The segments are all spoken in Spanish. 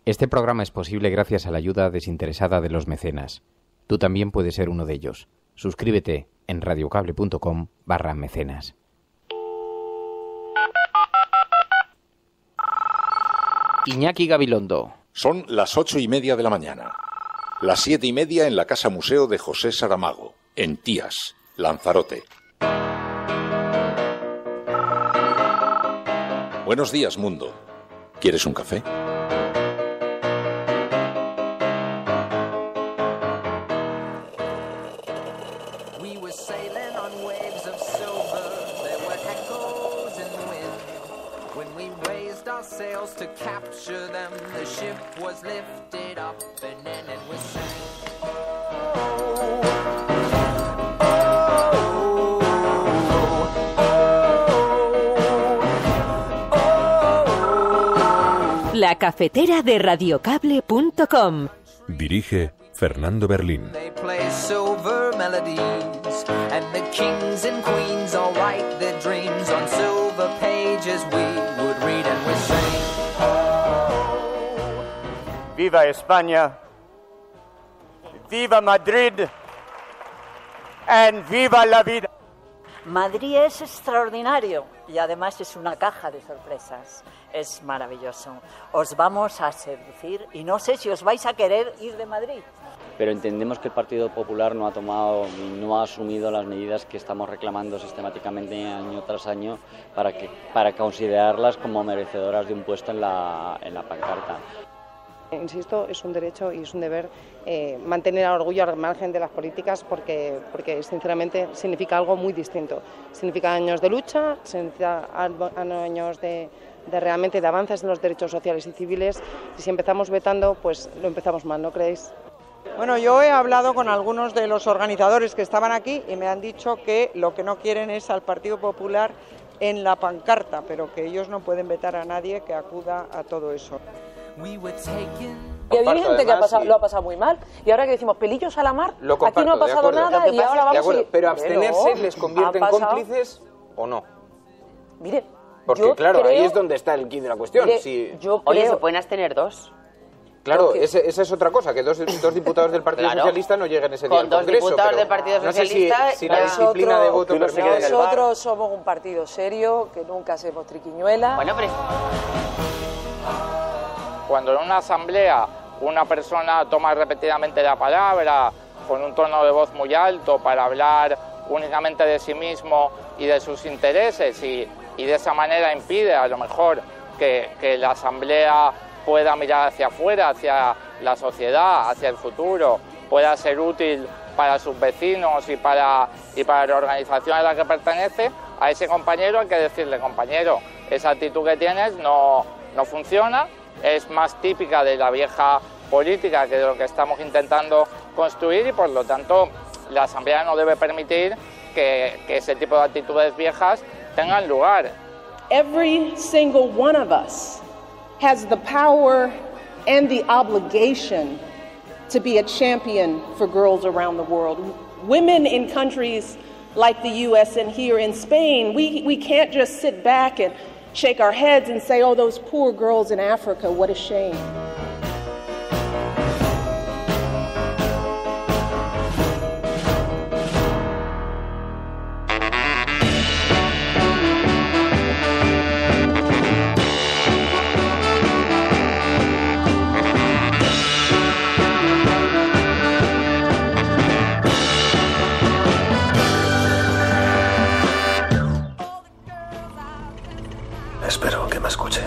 Este programa es posible gracias a la ayuda desinteresada de los mecenas. Tú también puedes ser uno de ellos. Suscríbete en radiocable.com/mecenas. Iñaki Gabilondo. Son las 8:30 de la mañana. Las 7:30 en la Casa Museo de José Saramago, en Tías, Lanzarote. Buenos días, mundo. ¿Quieres un café? To capture them, the ship was lifted up and then it was sank. La cafetera de radiocable.com. Dirige Fernando Berlín. They play silver melodies and the kings and queens all write their dreams on silver pages we would read and we sing. Viva España, viva Madrid, and viva la vida. Madrid es extraordinario y además es una caja de sorpresas. Es maravilloso. Os vamos a seducir y no sé si os vais a querer ir de Madrid. Pero entendemos que el Partido Popular no ha tomado y no ha asumido las medidas que estamos reclamando sistemáticamente año tras año para considerarlas como merecedoras de un puesto en la pancarta. Insisto, es un derecho y es un deber mantener el orgullo al margen de las políticas porque sinceramente significa algo muy distinto. Significa años de lucha, significa años de realmente de avances en los derechos sociales y civiles, y si empezamos vetando, pues lo empezamos mal, ¿no creéis? Bueno, yo he hablado con algunos de los organizadores que estaban aquí y me han dicho que lo que no quieren es al Partido Popular en la pancarta, pero que ellos no pueden vetar a nadie que acuda a todo eso. Y hay gente que lo ha pasado muy mal. Y ahora que decimos pelillos a la mar, aquí no ha pasado nada y ahora vamos a... Pero abstenerse les convierte en cómplices o no. Mire, porque claro, ahí es donde está el quid de la cuestión. Mire, Oye, se pueden abstener dos. Claro, esa es otra cosa, que dos diputados del Partido Socialista no lleguen ese día al Congreso. Con dos diputados del Partido Socialista... No sé si la disciplina de voto permite en el bar. Nosotros somos un partido serio, que nunca hacemos triquiñuelas. Bueno, pero... Cuando en una asamblea una persona toma repetidamente la palabra con un tono de voz muy alto para hablar únicamente de sí mismo y de sus intereses y de esa manera impide a lo mejor que la asamblea pueda mirar hacia afuera, hacia la sociedad, hacia el futuro, pueda ser útil para sus vecinos y para la organización a la que pertenece, a ese compañero hay que decirle: compañero, esa actitud que tienes no funciona, es más típica de la vieja política que de lo que estamos intentando construir y por lo tanto la Asamblea no debe permitir que ese tipo de actitudes viejas tengan lugar. Every single one of us has the power and the obligation to be a champion for girls around the world. Women in countries like the US and here in Spain, we can't just sit back and shake our heads and say, oh, those poor girls in Africa, what a shame. Espero que me escuche.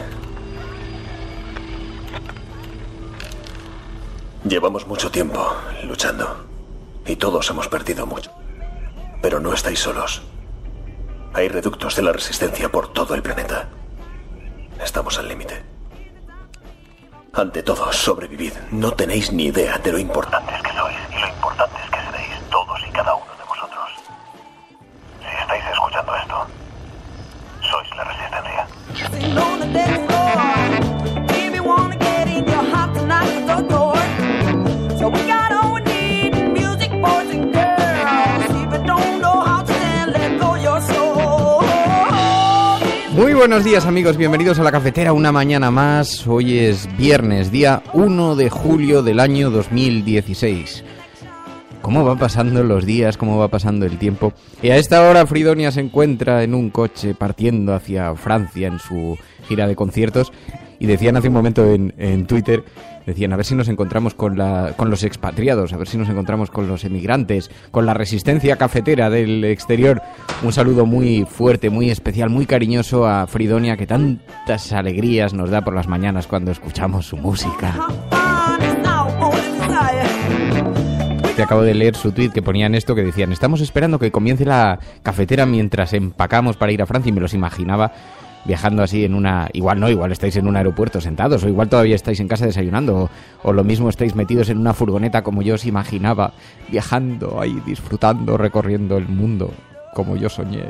Llevamos mucho tiempo luchando y todos hemos perdido mucho. Pero no estáis solos. Hay reductos de la resistencia por todo el planeta. Estamos al límite. Ante todo, sobrevivid. No tenéis ni idea de lo importantes que sois y lo importantes que seréis todos y cada uno de vosotros. Si estáis escuchando esto, sois la resistencia. Muy buenos días, amigos, bienvenidos a La Cafetera una mañana más. Hoy es viernes, día 1 de julio del año 2016. ¿Cómo va pasando los días? ¿Cómo va pasando el tiempo? Y a esta hora Fridonia se encuentra en un coche partiendo hacia Francia en su gira de conciertos. Y decían hace un momento en Twitter, decían a ver si nos encontramos con los expatriados, a ver si nos encontramos con los emigrantes, con la resistencia cafetera del exterior. Un saludo muy fuerte, muy especial, muy cariñoso a Fridonia, que tantas alegrías nos da por las mañanas cuando escuchamos su música. Te acabo de leer su tweet que ponían esto, que decían: estamos esperando que comience la cafetera mientras empacamos para ir a Francia, y me los imaginaba viajando así en una... Igual estáis en un aeropuerto sentados, o igual todavía estáis en casa desayunando, o lo mismo estáis metidos en una furgoneta como yo os imaginaba, viajando ahí, disfrutando, recorriendo el mundo, como yo soñé.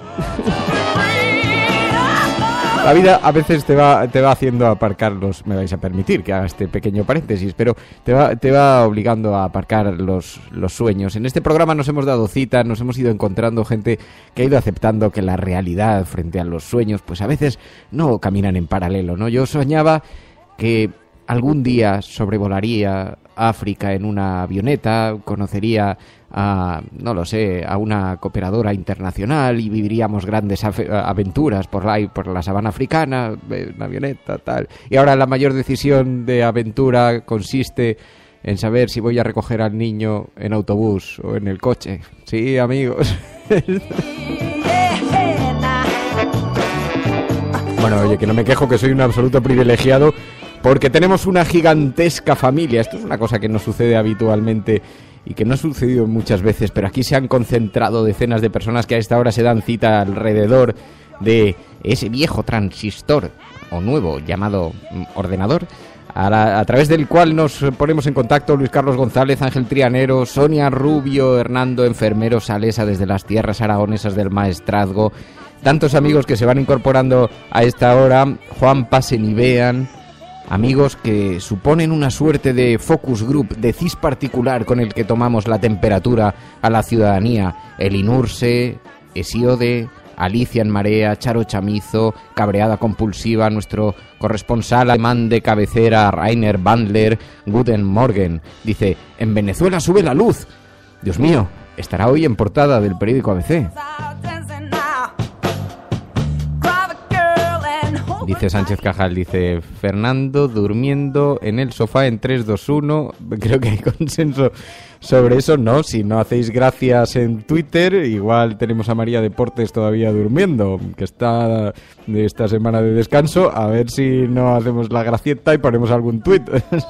La vida a veces te va haciendo aparcar me vais a permitir que haga este pequeño paréntesis, pero te va obligando a aparcar los sueños. En este programa nos hemos dado cita, nos hemos ido encontrando gente que ha ido aceptando que la realidad frente a los sueños, pues a veces no caminan en paralelo, ¿no? Yo soñaba que algún día sobrevolaría África en una avioneta, conocería a una cooperadora internacional y viviríamos grandes aventuras por la sabana africana, una avioneta, tal. Y ahora la mayor decisión de aventura consiste en saber si voy a recoger al niño en autobús o en el coche. Sí, amigos. Bueno, oye, que no me quejo, que soy un absoluto privilegiado, porque tenemos una gigantesca familia. Esto es una cosa que no sucede habitualmente y que no ha sucedido muchas veces, pero aquí se han concentrado decenas de personas que a esta hora se dan cita alrededor de ese viejo transistor, o nuevo, llamado ordenador, a través del cual nos ponemos en contacto Luis Carlos González, Ángel Trianero, Sonia Rubio, Hernando Enfermero Salesa desde las tierras aragonesas del Maestrazgo, tantos amigos que se van incorporando a esta hora, Juan Pasen y Vean, amigos que suponen una suerte de focus group, de CIS particular con el que tomamos la temperatura a la ciudadanía. El Inurse, Hesiode, Alicia en Marea, Charo Chamizo, Cabreada Compulsiva, nuestro corresponsal alemán de cabecera, Rainer Bandler, Guten Morgen. Dice: en Venezuela sube la luz. Dios mío, estará hoy en portada del periódico ABC. Dice Sánchez Cajal, dice: Fernando durmiendo en el sofá en 3, 2, 1. Creo que hay consenso sobre eso, ¿no? Si no hacéis gracias en Twitter, igual tenemos a María Deportes todavía durmiendo, que está de esta semana de descanso. A ver si no hacemos la gracieta y ponemos algún tuit.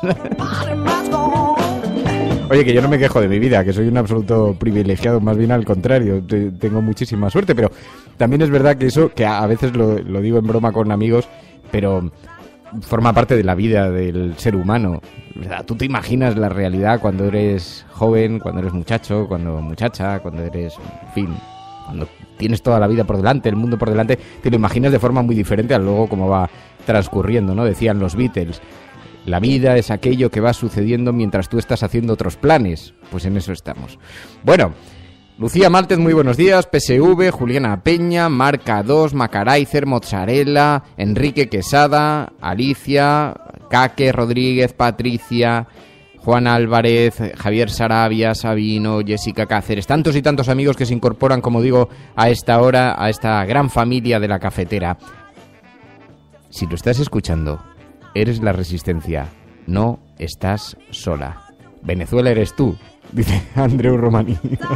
Oye, que yo no me quejo de mi vida, que soy un absoluto privilegiado, más bien al contrario, tengo muchísima suerte, pero también es verdad que eso, que a veces lo digo en broma con amigos, pero forma parte de la vida del ser humano. Tú te imaginas la realidad cuando eres joven, cuando eres muchacho, cuando muchacha, cuando eres, en fin, cuando tienes toda la vida por delante, el mundo por delante, te lo imaginas de forma muy diferente a luego cómo va transcurriendo, ¿no? Decían los Beatles: la vida es aquello que va sucediendo mientras tú estás haciendo otros planes. Pues en eso estamos. Bueno, Lucía Máltez, muy buenos días. PSV, Juliana Peña, Marca 2, Macaraizer, Mozzarella, Enrique Quesada, Alicia, Caque Rodríguez, Patricia, Juan Álvarez, Javier Sarabia, Sabino, Jessica Cáceres. Tantos y tantos amigos que se incorporan, como digo, a esta hora, a esta gran familia de La Cafetera. Si lo estás escuchando, eres la resistencia, no estás sola. Venezuela eres tú, dice Andreu Romani.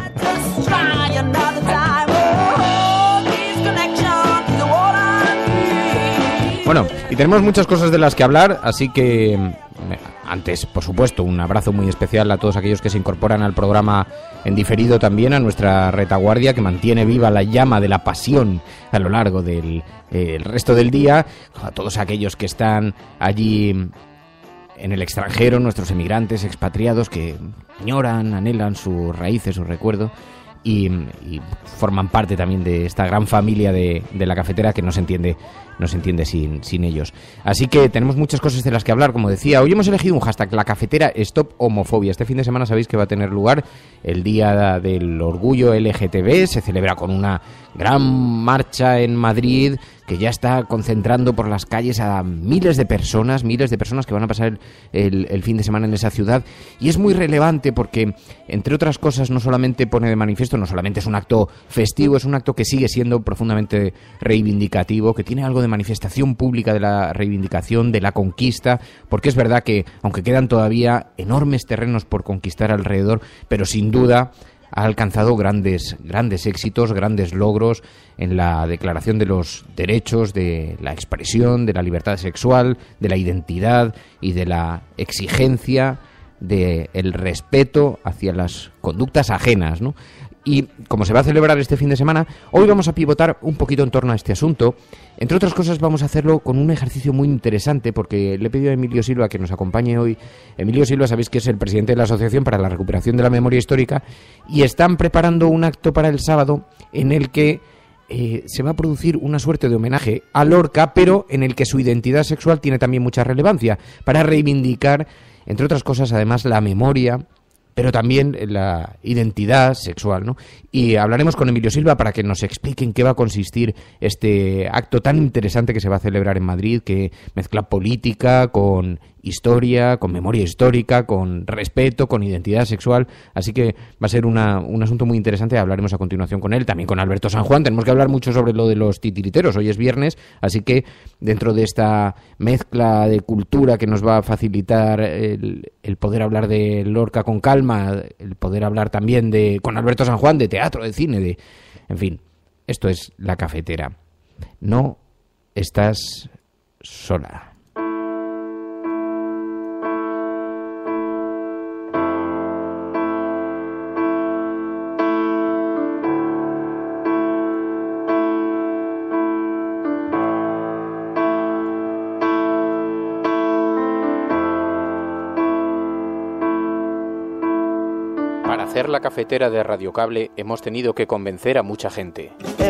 Bueno, y tenemos muchas cosas de las que hablar, así que antes, por supuesto, un abrazo muy especial a todos aquellos que se incorporan al programa en diferido, también a nuestra retaguardia que mantiene viva la llama de la pasión a lo largo del el resto del día, a todos aquellos que están allí en el extranjero, nuestros emigrantes, expatriados que añoran, anhelan sus raíces, su recuerdo, y forman parte también de esta gran familia de La Cafetera que no se entiende sin ellos. Así que tenemos muchas cosas de las que hablar, como decía. Hoy hemos elegido un hashtag, La Cafetera Stop Homofobia. Este fin de semana sabéis que va a tener lugar el Día del Orgullo LGTB. Se celebra con una gran marcha en Madrid que ya está concentrando por las calles a miles de personas que van a pasar el fin de semana en esa ciudad. Y es muy relevante porque, entre otras cosas, no solamente pone de manifiesto, no solamente es un acto festivo, es un acto que sigue siendo profundamente reivindicativo, que tiene algo de manifestación pública de la reivindicación, de la conquista, porque es verdad que, aunque quedan todavía enormes terrenos por conquistar alrededor, pero sin duda ha alcanzado grandes éxitos, grandes logros en la declaración de los derechos, de la expresión, de la libertad sexual, de la identidad y de la exigencia del respeto hacia las conductas ajenas, ¿no? Y como se va a celebrar este fin de semana, hoy vamos a pivotar un poquito en torno a este asunto. Entre otras cosas, vamos a hacerlo con un ejercicio muy interesante, porque le he pedido a Emilio Silva que nos acompañe hoy. Emilio Silva, sabéis que es el presidente de la Asociación para la Recuperación de la Memoria Histórica, y están preparando un acto para el sábado en el que se va a producir una suerte de homenaje a Lorca, pero en el que su identidad sexual tiene también mucha relevancia, para reivindicar, entre otras cosas, además, la memoria, pero también la identidad sexual, ¿no? Y hablaremos con Emilio Silva para que nos explique en qué va a consistir este acto tan interesante que se va a celebrar en Madrid, que mezcla política con historia, con memoria histórica, con respeto, con identidad sexual. Así que va a ser un asunto muy interesante. Hablaremos a continuación con él, también con Alberto San Juan. Tenemos que hablar mucho sobre lo de los titiriteros. Hoy es viernes, así que dentro de esta mezcla de cultura que nos va a facilitar el poder hablar de Lorca con calma, el poder hablar también con Alberto San Juan de teatro, de cine, en fin, esto es La Cafetera. No estás sola. Para hacer La Cafetera de Radiocable hemos tenido que convencer a mucha gente.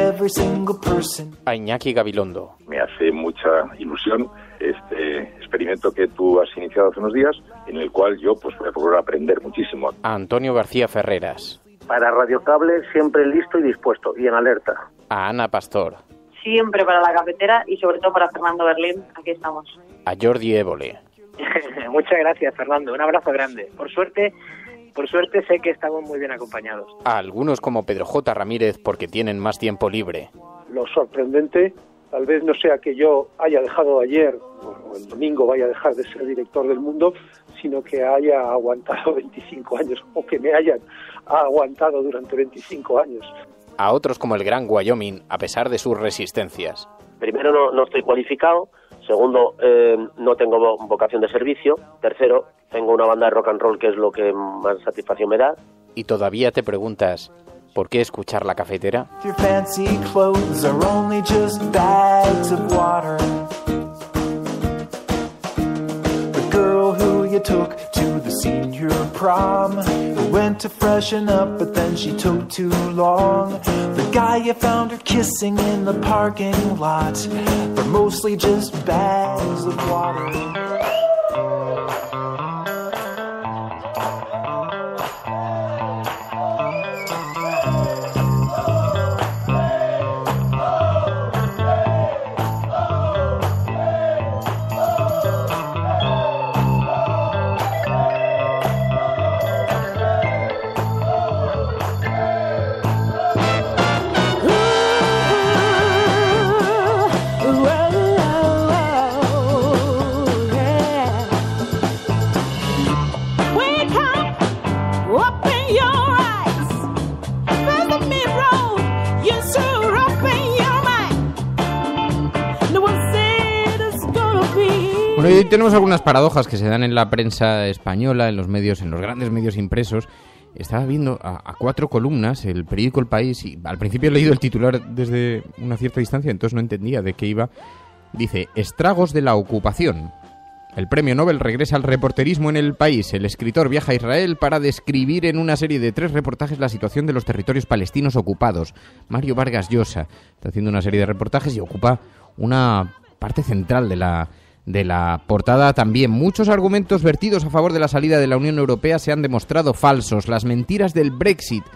A Iñaki Gabilondo. Me hace mucha ilusión este experimento que tú has iniciado hace unos días, en el cual yo pues voy a procurar aprender muchísimo. A Antonio García Ferreras. Para Radiocable siempre listo y dispuesto, y en alerta. A Ana Pastor. Siempre para La Cafetera y sobre todo para Fernando Berlín, aquí estamos. A Jordi Évole. Muchas gracias, Fernando, un abrazo grande. Por suerte sé que estamos muy bien acompañados. A algunos como Pedro J. Ramírez porque tienen más tiempo libre. Lo sorprendente tal vez no sea que yo haya dejado ayer, o el domingo vaya a dejar de ser director del Mundo, sino que haya aguantado 25 años, o que me hayan aguantado durante 25 años. A otros como el Gran Wyoming, a pesar de sus resistencias. Primero, no estoy cualificado. Segundo, no tengo vocación de servicio. Tercero, tengo una banda de rock and roll que es lo que más satisfacción me da. Y todavía te preguntas, ¿por qué escuchar La Cafetera? You took to the senior prom. You went to freshen up, but then she took too long. The guy you found her kissing in the parking lot. They're mostly just bags of water. Bueno, hoy tenemos algunas paradojas que se dan en la prensa española, en los medios, en los grandes medios impresos. Estaba viendo a 4 columnas el periódico El País y al principio he leído el titular desde una cierta distancia, entonces no entendía de qué iba. Dice, estragos de la ocupación. El premio Nobel regresa al reporterismo en El País. El escritor viaja a Israel para describir en una serie de 3 reportajes la situación de los territorios palestinos ocupados. Mario Vargas Llosa está haciendo una serie de reportajes y ocupa una parte central de la portada también. Muchos argumentos vertidos a favor de la salida de la Unión Europea se han demostrado falsos. Las mentiras del Brexit,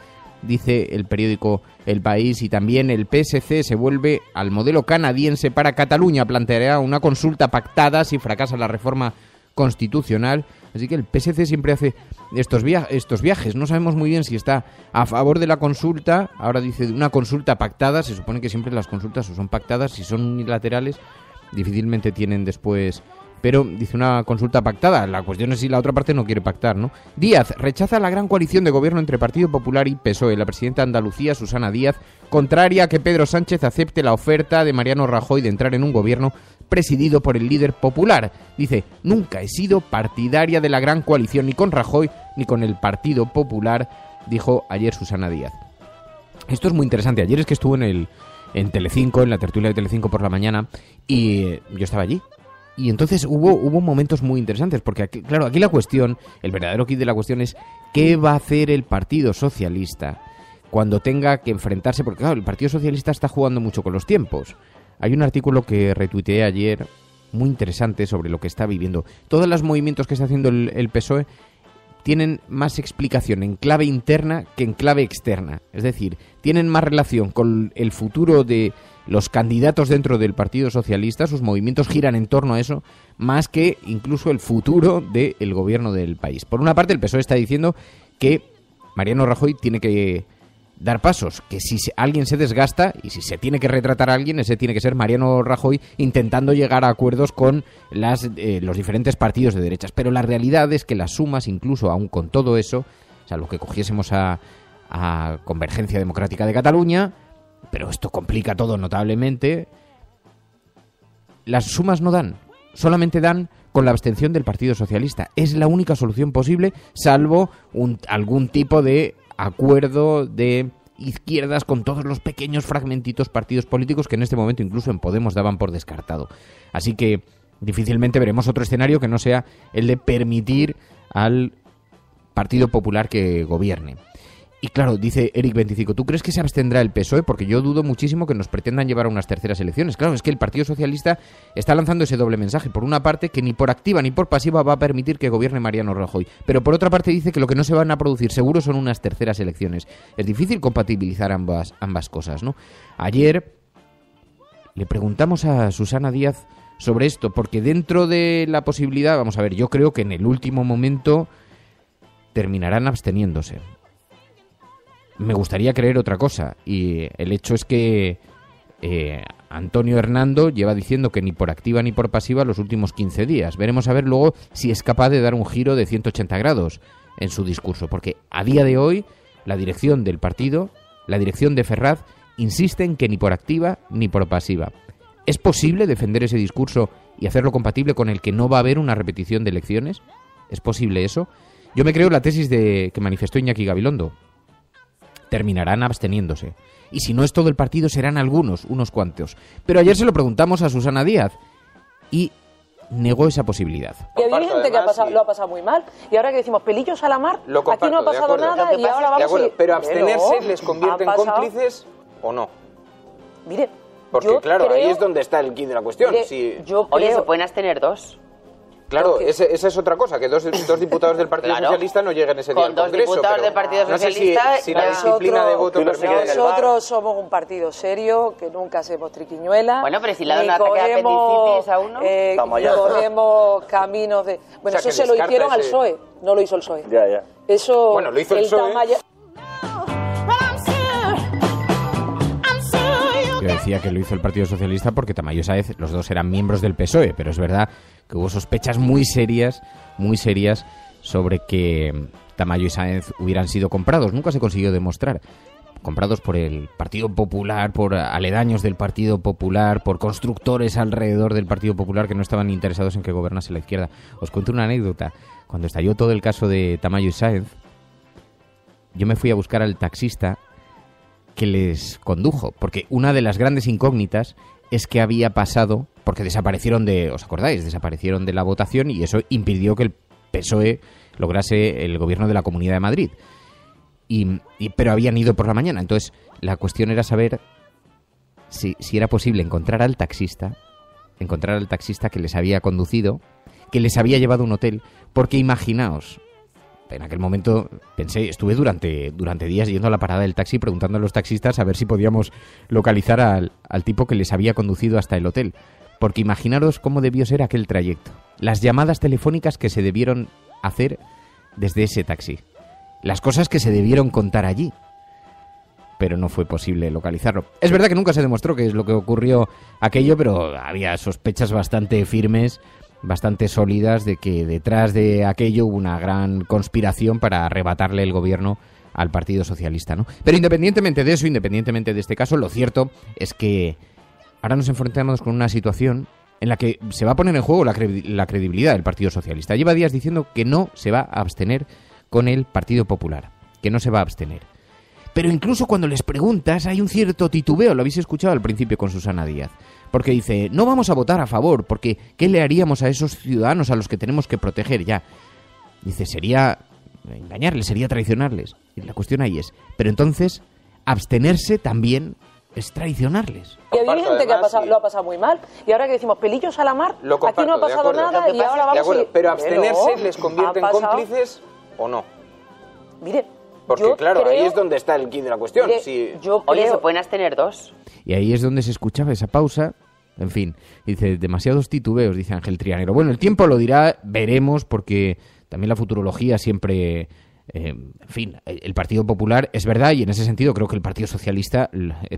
dice el periódico El País, y también el PSC se vuelve al modelo canadiense para Cataluña, planteará una consulta pactada si fracasa la reforma constitucional. Así que el PSC siempre hace estos viajes. No sabemos muy bien si está a favor de la consulta. Ahora dice de una consulta pactada. Se supone que siempre las consultas o son pactadas, si son unilaterales difícilmente tienen después... Pero dice una consulta pactada. La cuestión es si la otra parte no quiere pactar, ¿no? Díaz rechaza la gran coalición de gobierno entre Partido Popular y PSOE. La presidenta de Andalucía, Susana Díaz, contraria a que Pedro Sánchez acepte la oferta de Mariano Rajoy de entrar en un gobierno presidido por el líder popular. Dice, nunca he sido partidaria de la gran coalición ni con Rajoy ni con el Partido Popular, dijo ayer Susana Díaz. Esto es muy interesante. Ayer es que estuvo en Telecinco, en la tertulia de Telecinco por la mañana, y yo estaba allí. Y entonces hubo momentos muy interesantes, porque aquí, claro, aquí la cuestión, el verdadero kit de la cuestión es ¿qué va a hacer el Partido Socialista cuando tenga que enfrentarse? Porque claro, el Partido Socialista está jugando mucho con los tiempos. Hay un artículo que retuiteé ayer muy interesante sobre lo que está viviendo. Todos los movimientos que está haciendo el PSOE tienen más explicación en clave interna que en clave externa. Es decir, tienen más relación con el futuro de los candidatos dentro del Partido Socialista. Sus movimientos giran en torno a eso, más que incluso el futuro del gobierno del país. Por una parte, el PSOE está diciendo que Mariano Rajoy tiene que dar pasos, que si alguien se desgasta y si se tiene que retratar a alguien, ese tiene que ser Mariano Rajoy, intentando llegar a acuerdos con los diferentes partidos de derechas. Pero la realidad es que las sumas, incluso aún con todo eso, o sea, lo que cogiésemos a Convergencia Democrática de Cataluña, pero esto complica todo notablemente, las sumas no dan, solamente dan con la abstención del Partido Socialista. Es la única solución posible, salvo algún tipo de acuerdo de izquierdas con todos los pequeños fragmentitos partidos políticos que en este momento incluso en Podemos daban por descartado. Así que difícilmente veremos otro escenario que no sea el de permitir al Partido Popular que gobierne. Y claro, dice Eric 25, ¿tú crees que se abstendrá el PSOE? Porque yo dudo muchísimo que nos pretendan llevar a unas terceras elecciones. Claro, es que el Partido Socialista está lanzando ese doble mensaje. Por una parte, que ni por activa ni por pasiva va a permitir que gobierne Mariano Rajoy. Pero por otra parte dice que lo que no se van a producir seguro son unas terceras elecciones. Es difícil compatibilizar ambas cosas, ¿no? Ayer le preguntamos a Susana Díaz sobre esto, porque dentro de la posibilidad, vamos a ver, yo creo que en el último momento terminarán absteniéndose. Me gustaría creer otra cosa, y el hecho es que Antonio Hernando lleva diciendo que ni por activa ni por pasiva los últimos 15 días. Veremos a ver luego si es capaz de dar un giro de 180 grados en su discurso, porque a día de hoy la dirección del partido, la dirección de Ferraz, insiste en que ni por activa ni por pasiva. ¿Es posible defender ese discurso y hacerlo compatible con el que no va a haber una repetición de elecciones? ¿Es posible eso? Yo me creo la tesis que manifestó Iñaki Gabilondo. Terminarán absteniéndose. Y si no es todo el partido, serán algunos, unos cuantos. Pero ayer se lo preguntamos a Susana Díaz y negó esa posibilidad. Y había gente que lo ha pasado muy mal. Y ahora que decimos pelillos a la mar, aquí no ha pasado nada y ahora vamos a ir... Pero abstenerse les convierte en cómplices o no. Mire, porque claro, ahí es donde está el quid de la cuestión. Oye, se pueden abstener dos. Claro, esa es otra cosa, que dos diputados del Partido Socialista no lleguen ese día al Congreso. Con dos diputados del Partido Socialista... No sé si la disciplina de voto permite. Nosotros somos un partido serio, que nunca hacemos triquiñuelas. Bueno, pero si le dan un ataque de apendicitis a uno... cogemos caminos de... Bueno, eso se lo hicieron al PSOE, no lo hizo el PSOE. Ya. Eso... Bueno, lo hizo el PSOE. Yo decía que lo hizo el Partido Socialista porque Tamayo y Sáenz, los dos eran miembros del PSOE, pero es verdad que hubo sospechas muy serias sobre que Tamayo y Sáenz hubieran sido comprados. Nunca se consiguió demostrar. Comprados por el Partido Popular, por aledaños del Partido Popular, por constructores alrededor del Partido Popular que no estaban interesados en que gobernase la izquierda. Os cuento una anécdota. Cuando estalló todo el caso de Tamayo y Sáenz, yo me fui a buscar al taxista que les condujo, porque una de las grandes incógnitas es que había pasado, porque desaparecieron ¿os acordáis? Desaparecieron de la votación y eso impidió que el PSOE lograse el gobierno de la Comunidad de Madrid. Pero habían ido por la mañana, entonces la cuestión era saber si era posible encontrar al taxista que les había conducido, que les había llevado a un hotel, porque imaginaos en aquel momento pensé, estuve durante días yendo a la parada del taxi preguntando a los taxistas a ver si podíamos localizar al tipo que les había conducido hasta el hotel. Porque imaginaros cómo debió ser aquel trayecto. Las llamadas telefónicas que se debieron hacer desde ese taxi. Las cosas que se debieron contar allí. Pero no fue posible localizarlo. Es verdad que nunca se demostró qué es lo que ocurrió aquello, pero había sospechas bastante firmes, bastante sólidas de que detrás de aquello hubo una gran conspiración para arrebatarle el gobierno al Partido Socialista, ¿no? Pero independientemente de eso, independientemente de este caso, lo cierto es que ahora nos enfrentamos con una situación en la que se va a poner en juego la credibilidad del Partido Socialista. Lleva días diciendo que no se va a abstener con el Partido Popular, que no se va a abstener. Pero incluso cuando les preguntas hay un cierto titubeo, lo habéis escuchado al principio con Susana Díaz, porque dice, no vamos a votar a favor, porque ¿qué le haríamos a esos ciudadanos a los que tenemos que proteger ya? Dice, sería engañarles, sería traicionarles. Y la cuestión ahí es, pero entonces, abstenerse también es traicionarles. Y hay gente que lo ha pasado muy mal, y ahora que decimos pelillos a la mar, aquí no ha pasado nada y ahora vamos a ir... Pero abstenerse les convierte en cómplices o no. Mire, porque claro, ahí es donde está el quid de la cuestión. Oye, se pueden abstener dos. Y ahí es donde se escuchaba esa pausa. En fin, dice, demasiados titubeos, dice Ángel Trianero. Bueno, el tiempo lo dirá, veremos, porque también la futurología siempre... en fin, el Partido Popular es verdad, y en ese sentido creo que el Partido Socialista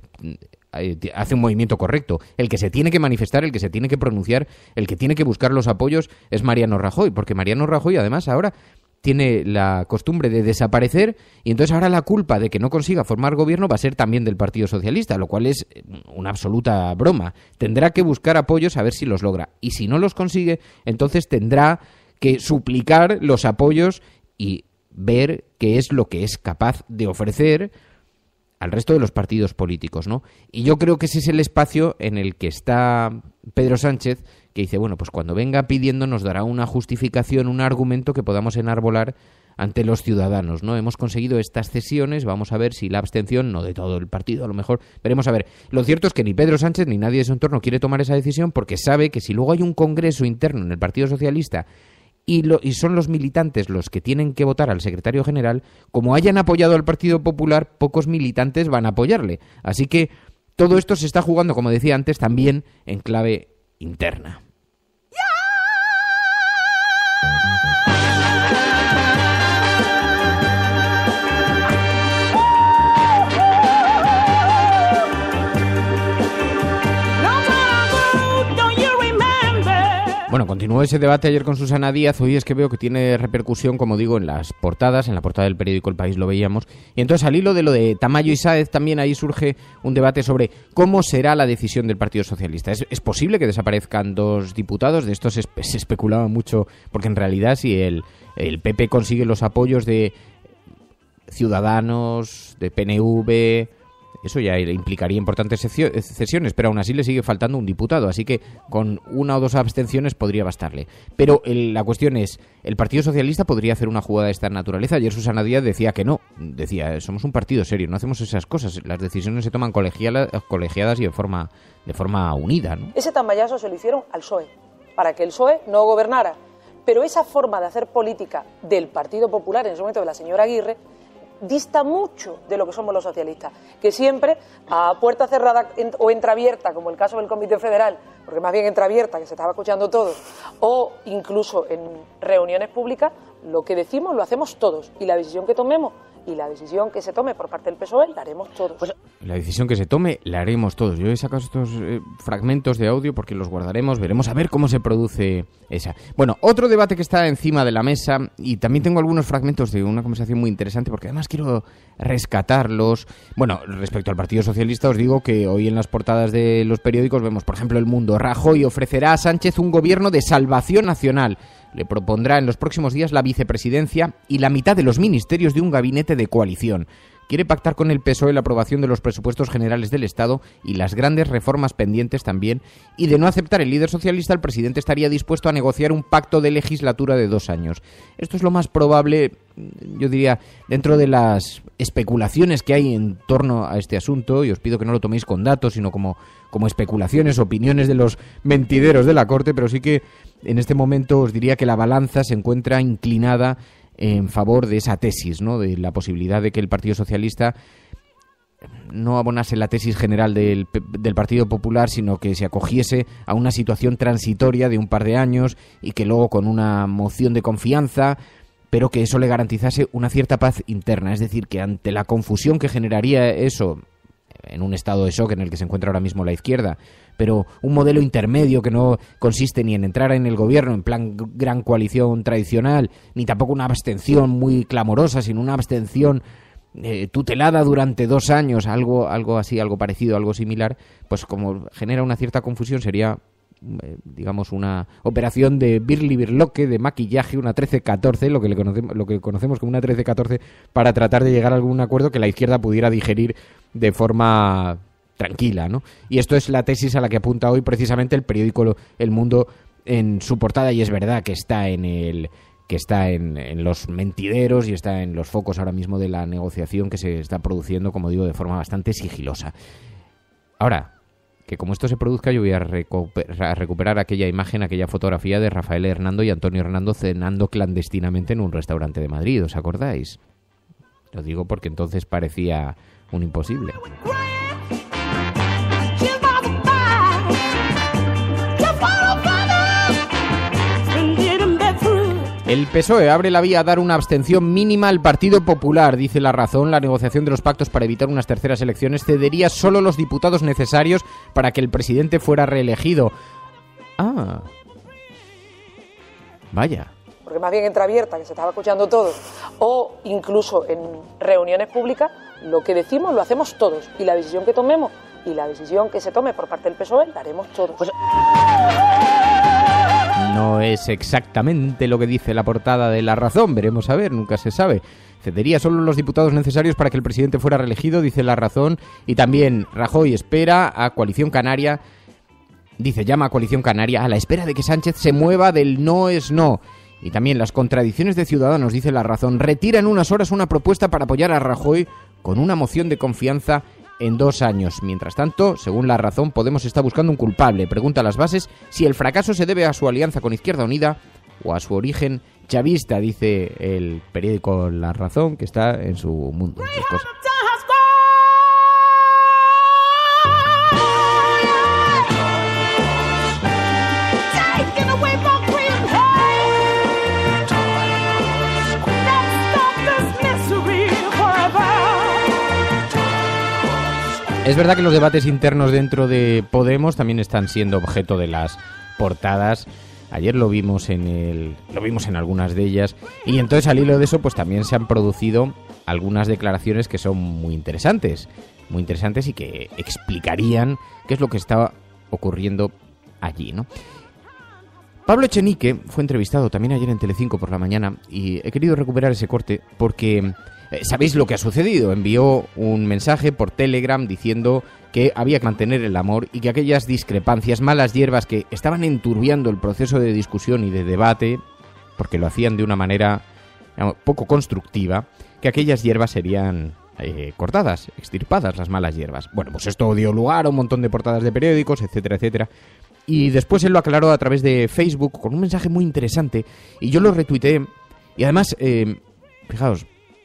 hace un movimiento correcto. El que se tiene que manifestar, el que se tiene que pronunciar, el que tiene que buscar los apoyos es Mariano Rajoy, porque Mariano Rajoy además ahora tiene la costumbre de desaparecer, y entonces ahora la culpa de que no consiga formar gobierno va a ser también del Partido Socialista, lo cual es una absoluta broma. Tendrá que buscar apoyos a ver si los logra, y si no los consigue, entonces tendrá que suplicar los apoyos y ver qué es lo que es capaz de ofrecer al resto de los partidos políticos, ¿no? Y yo creo que ese es el espacio en el que está Pedro Sánchez, que dice, bueno, pues cuando venga pidiendo nos dará una justificación, un argumento que podamos enarbolar ante los ciudadanos, ¿no? Hemos conseguido estas cesiones, vamos a ver si la abstención, no de todo el partido, a lo mejor, veremos a ver. Lo cierto es que ni Pedro Sánchez ni nadie de su entorno quiere tomar esa decisión, porque sabe que si luego hay un congreso interno en el Partido Socialista y son los militantes los que tienen que votar al secretario general, como hayan apoyado al Partido Popular, pocos militantes van a apoyarle. Así que todo esto se está jugando, como decía antes, también en clave interna. Bueno, continuó ese debate ayer con Susana Díaz. Hoy es que veo que tiene repercusión, como digo, en las portadas. En la portada del periódico El País lo veíamos. Y entonces, al hilo de lo de Tamayo y Sáez, también ahí surge un debate sobre cómo será la decisión del Partido Socialista. ¿Es posible que desaparezcan dos diputados? De esto se especulaba mucho, porque en realidad si el PP consigue los apoyos de Ciudadanos, de PNV... Eso ya implicaría importantes cesiones, pero aún así le sigue faltando un diputado, así que con una o dos abstenciones podría bastarle. Pero la cuestión es, ¿el Partido Socialista podría hacer una jugada de esta naturaleza? Ayer Susana Díaz decía que no, decía, somos un partido serio, no hacemos esas cosas, las decisiones se toman colegiadas y de forma unida, ¿no? Ese tamallazo se lo hicieron al PSOE, para que el PSOE no gobernara, pero esa forma de hacer política del Partido Popular, en ese momento de la señora Aguirre, dista mucho de lo que somos los socialistas, que siempre a puerta cerrada o entreabierta, como el caso del Comité Federal, porque más bien entreabierta, que se estaba escuchando todo, o incluso en reuniones públicas, lo que decimos lo hacemos todos, y la decisión que tomemos y la decisión que se tome por parte del PSOE la haremos todos. Pues, la decisión que se tome la haremos todos. Yo he sacado estos fragmentos de audio porque los guardaremos, veremos a ver cómo se produce esa. Bueno, otro debate que está encima de la mesa, y también tengo algunos fragmentos de una conversación muy interesante porque además quiero rescatarlos. Bueno, respecto al Partido Socialista os digo que hoy en las portadas de los periódicos vemos, por ejemplo, El Mundo. Rajoy ofrecerá a Sánchez un gobierno de salvación nacional. Le propondrá en los próximos días la vicepresidencia y la mitad de los ministerios de un gabinete de coalición. Quiere pactar con el PSOE la aprobación de los presupuestos generales del Estado y las grandes reformas pendientes también. Y de no aceptar el líder socialista, el presidente estaría dispuesto a negociar un pacto de legislatura de 2 años. Esto es lo más probable, yo diría, dentro de las especulaciones que hay en torno a este asunto, y os pido que no lo toméis con datos, sino como especulaciones, opiniones de los mentideros de la corte, pero sí que en este momento os diría que la balanza se encuentra inclinada en favor de esa tesis, ¿no? De la posibilidad de que el Partido Socialista no abonase la tesis general del Partido Popular, sino que se acogiese a una situación transitoria de un par de años y que luego con una moción de confianza, pero que eso le garantizase una cierta paz interna. Es decir, que ante la confusión que generaría eso en un estado de shock en el que se encuentra ahora mismo la izquierda, pero un modelo intermedio que no consiste ni en entrar en el gobierno en plan gran coalición tradicional, ni tampoco una abstención muy clamorosa, sino una abstención tutelada durante 2 años, algo así, algo parecido, algo similar, pues como genera una cierta confusión, sería digamos una operación de birli-birloque, de maquillaje, una 13-14, lo que conocemos como una 13-14, para tratar de llegar a algún acuerdo que la izquierda pudiera digerir de forma tranquila, ¿no? Y esto es la tesis a la que apunta hoy precisamente el periódico El Mundo en su portada, y es verdad que está en los mentideros y está en los focos ahora mismo de la negociación que se está produciendo, como digo, de forma bastante sigilosa. Ahora, que como esto se produzca, yo voy a recuperar aquella imagen, aquella fotografía de Rafael Hernando y Antonio Hernando cenando clandestinamente en un restaurante de Madrid, ¿os acordáis? Lo digo porque entonces parecía un imposible. El PSOE abre la vía a dar una abstención mínima al Partido Popular, dice La Razón. La negociación de los pactos para evitar unas terceras elecciones cedería solo los diputados necesarios para que el presidente fuera reelegido. Ah, vaya. Porque más bien entreabierta, que se estaba escuchando todo, o incluso en reuniones públicas, lo que decimos lo hacemos todos, y la decisión que tomemos y la decisión que se tome por parte del PSOE la haremos todos. No es exactamente lo que dice la portada de La Razón, veremos a ver, nunca se sabe. Cedería solo los diputados necesarios para que el presidente fuera reelegido, dice La Razón, y también Rajoy espera a Coalición Canaria, llama a Coalición Canaria a la espera de que Sánchez se mueva del no es no. Y también las contradicciones de Ciudadanos, dice La Razón, retira en unas horas una propuesta para apoyar a Rajoy con una moción de confianza en 2 años. Mientras tanto, según La Razón, Podemos está buscando un culpable. Pregunta a las bases si el fracaso se debe a su alianza con Izquierda Unida o a su origen chavista, dice el periódico La Razón, que está en su mundo. Es verdad que los debates internos dentro de Podemos también están siendo objeto de las portadas. Ayer lo vimos en algunas de ellas, y entonces al hilo de eso pues también se han producido algunas declaraciones que son muy interesantes y que explicarían qué es lo que estaba ocurriendo allí, ¿no? Pablo Echenique fue entrevistado también ayer en Telecinco por la mañana, y he querido recuperar ese corte porque sabéis lo que ha sucedido. Envió un mensaje por Telegram diciendo que había que mantener el amor y que aquellas discrepancias, malas hierbas que estaban enturbiando el proceso de discusión y de debate, porque lo hacían de una manera poco constructiva, que aquellas hierbas serían cortadas, extirpadas, las malas hierbas. Bueno, pues esto dio lugar a un montón de portadas de periódicos, etcétera, etcétera. Y después él lo aclaró a través de Facebook con un mensaje muy interesante, y yo lo retuiteé. Y además, fijaos,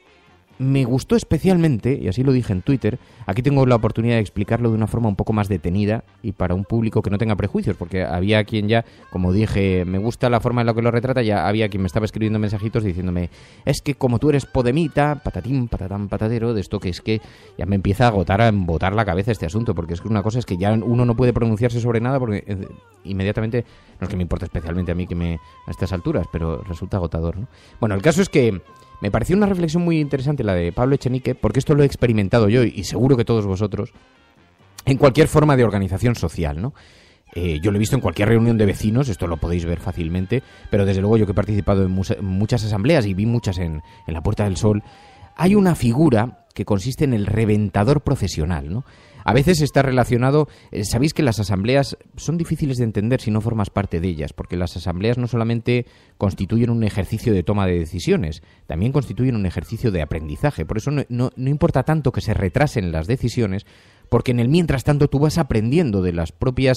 me gustó especialmente, y así lo dije en Twitter, aquí tengo la oportunidad de explicarlo de una forma un poco más detenida y para un público que no tenga prejuicios, porque había quien ya, como dije, me gusta la forma en la que lo retrata, ya había quien me estaba escribiendo mensajitos diciéndome, es que como tú eres podemita, patatín, patatán, patatero, de esto que es que ya me empieza a embotar la cabeza este asunto, porque es que una cosa es que ya uno no puede pronunciarse sobre nada porque inmediatamente, no es que me importe especialmente a mí a estas alturas, pero resulta agotador, ¿no? Bueno, el caso es que me pareció una reflexión muy interesante la de Pablo Echenique, porque esto lo he experimentado yo y seguro que todos vosotros en cualquier forma de organización social, ¿no? Yo lo he visto en cualquier reunión de vecinos, esto lo podéis ver fácilmente, pero desde luego yo que he participado en muchas asambleas y vi muchas en la Puerta del Sol, hay una figura que consiste en el reventador profesional, ¿no? A veces está relacionado, sabéis que las asambleas son difíciles de entender si no formas parte de ellas, porque las asambleas no solamente constituyen un ejercicio de toma de decisiones, también constituyen un ejercicio de aprendizaje. Por eso no importa tanto que se retrasen las decisiones, porque en el mientras tanto tú vas aprendiendo de las propias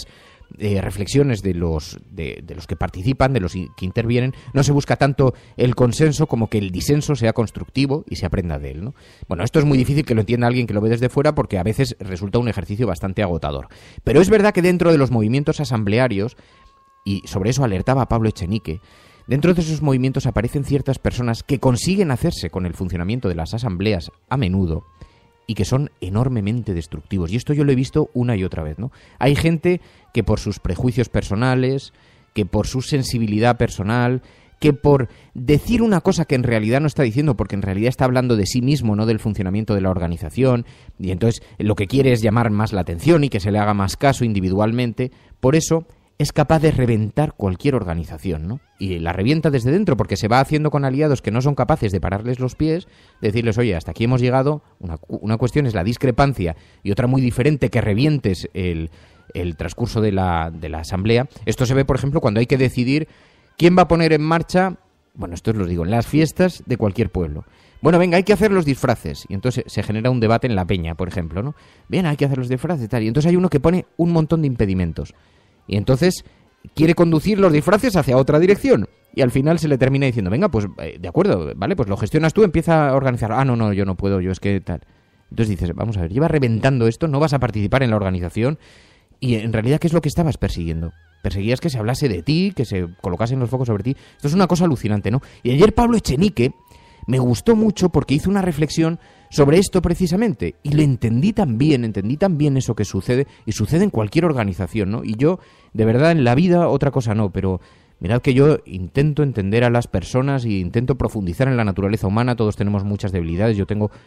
reflexiones de los que participan, de los que intervienen, no se busca tanto el consenso como que el disenso sea constructivo y se aprenda de él, ¿no? Bueno, esto es muy difícil que lo entienda alguien que lo ve desde fuera porque a veces resulta un ejercicio bastante agotador. Pero es verdad que dentro de los movimientos asamblearios, y sobre eso alertaba Pablo Echenique, dentro de esos movimientos aparecen ciertas personas que consiguen hacerse con el funcionamiento de las asambleas a menudo y que son enormemente destructivos. Y esto yo lo he visto una y otra vez, ¿no? Hay gente que por sus prejuicios personales, que por su sensibilidad personal, que por decir una cosa que en realidad no está diciendo, porque en realidad está hablando de sí mismo, no del funcionamiento de la organización, y entonces lo que quiere es llamar más la atención y que se le haga más caso individualmente, por eso es capaz de reventar cualquier organización, ¿no? Y la revienta desde dentro porque se va haciendo con aliados que no son capaces de pararles los pies, decirles, oye, hasta aquí hemos llegado, una cuestión es la discrepancia y otra muy diferente que revientes el transcurso de la asamblea. Esto se ve, por ejemplo, cuando hay que decidir quién va a poner en marcha, bueno, esto os lo digo, las fiestas de cualquier pueblo. Bueno, venga, hay que hacer los disfraces. Y entonces se genera un debate en la peña, por ejemplo, ¿no? Bien, hay que hacer los disfraces y tal. Y entonces hay uno que pone un montón de impedimentos. Y entonces quiere conducir los disfraces hacia otra dirección. Y al final se le termina diciendo, venga, pues de acuerdo, vale, pues lo gestionas tú, empieza a organizar. Ah, no, yo no puedo, yo es que tal. Entonces dices, vamos a ver, llevas reventando esto, no vas a participar en la organización. Y en realidad, ¿qué es lo que estabas persiguiendo? Perseguías que se hablase de ti, que se colocasen los focos sobre ti. Esto es una cosa alucinante, ¿no? Y ayer Pablo Echenique me gustó mucho porque hizo una reflexión sobre esto precisamente, y lo entendí tan bien eso que sucede, y sucede en cualquier organización, ¿no? Y yo, de verdad, en la vida otra cosa no, pero mirad que yo intento entender a las personas y intento profundizar en la naturaleza humana. Todos tenemos muchas debilidades, yo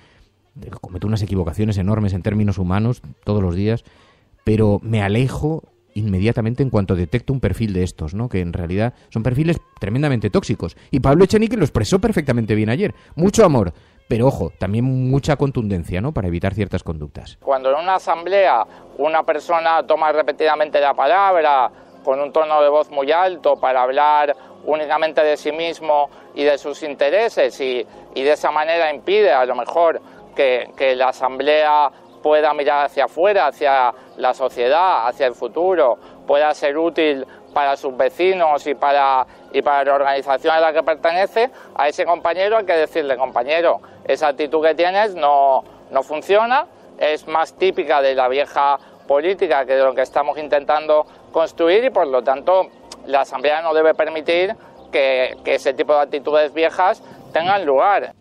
cometo unas equivocaciones enormes en términos humanos todos los días, pero me alejo inmediatamente en cuanto detecto un perfil de estos, ¿no? Que en realidad son perfiles tremendamente tóxicos. Y Pablo Echenique lo expresó perfectamente bien ayer. Mucho amor, pero ojo, también mucha contundencia, ¿no? Para evitar ciertas conductas. Cuando en una asamblea una persona toma repetidamente la palabra con un tono de voz muy alto para hablar únicamente de sí mismo y de sus intereses y de esa manera impide a lo mejor que la asamblea pueda mirar hacia afuera, hacia la sociedad, hacia el futuro, pueda ser útil para sus vecinos y para la organización a la que pertenece, a ese compañero hay que decirle, compañero, esa actitud que tienes no funciona, es más típica de la vieja política que de lo que estamos intentando construir y por lo tanto la Asamblea no debe permitir que ese tipo de actitudes viejas tengan lugar.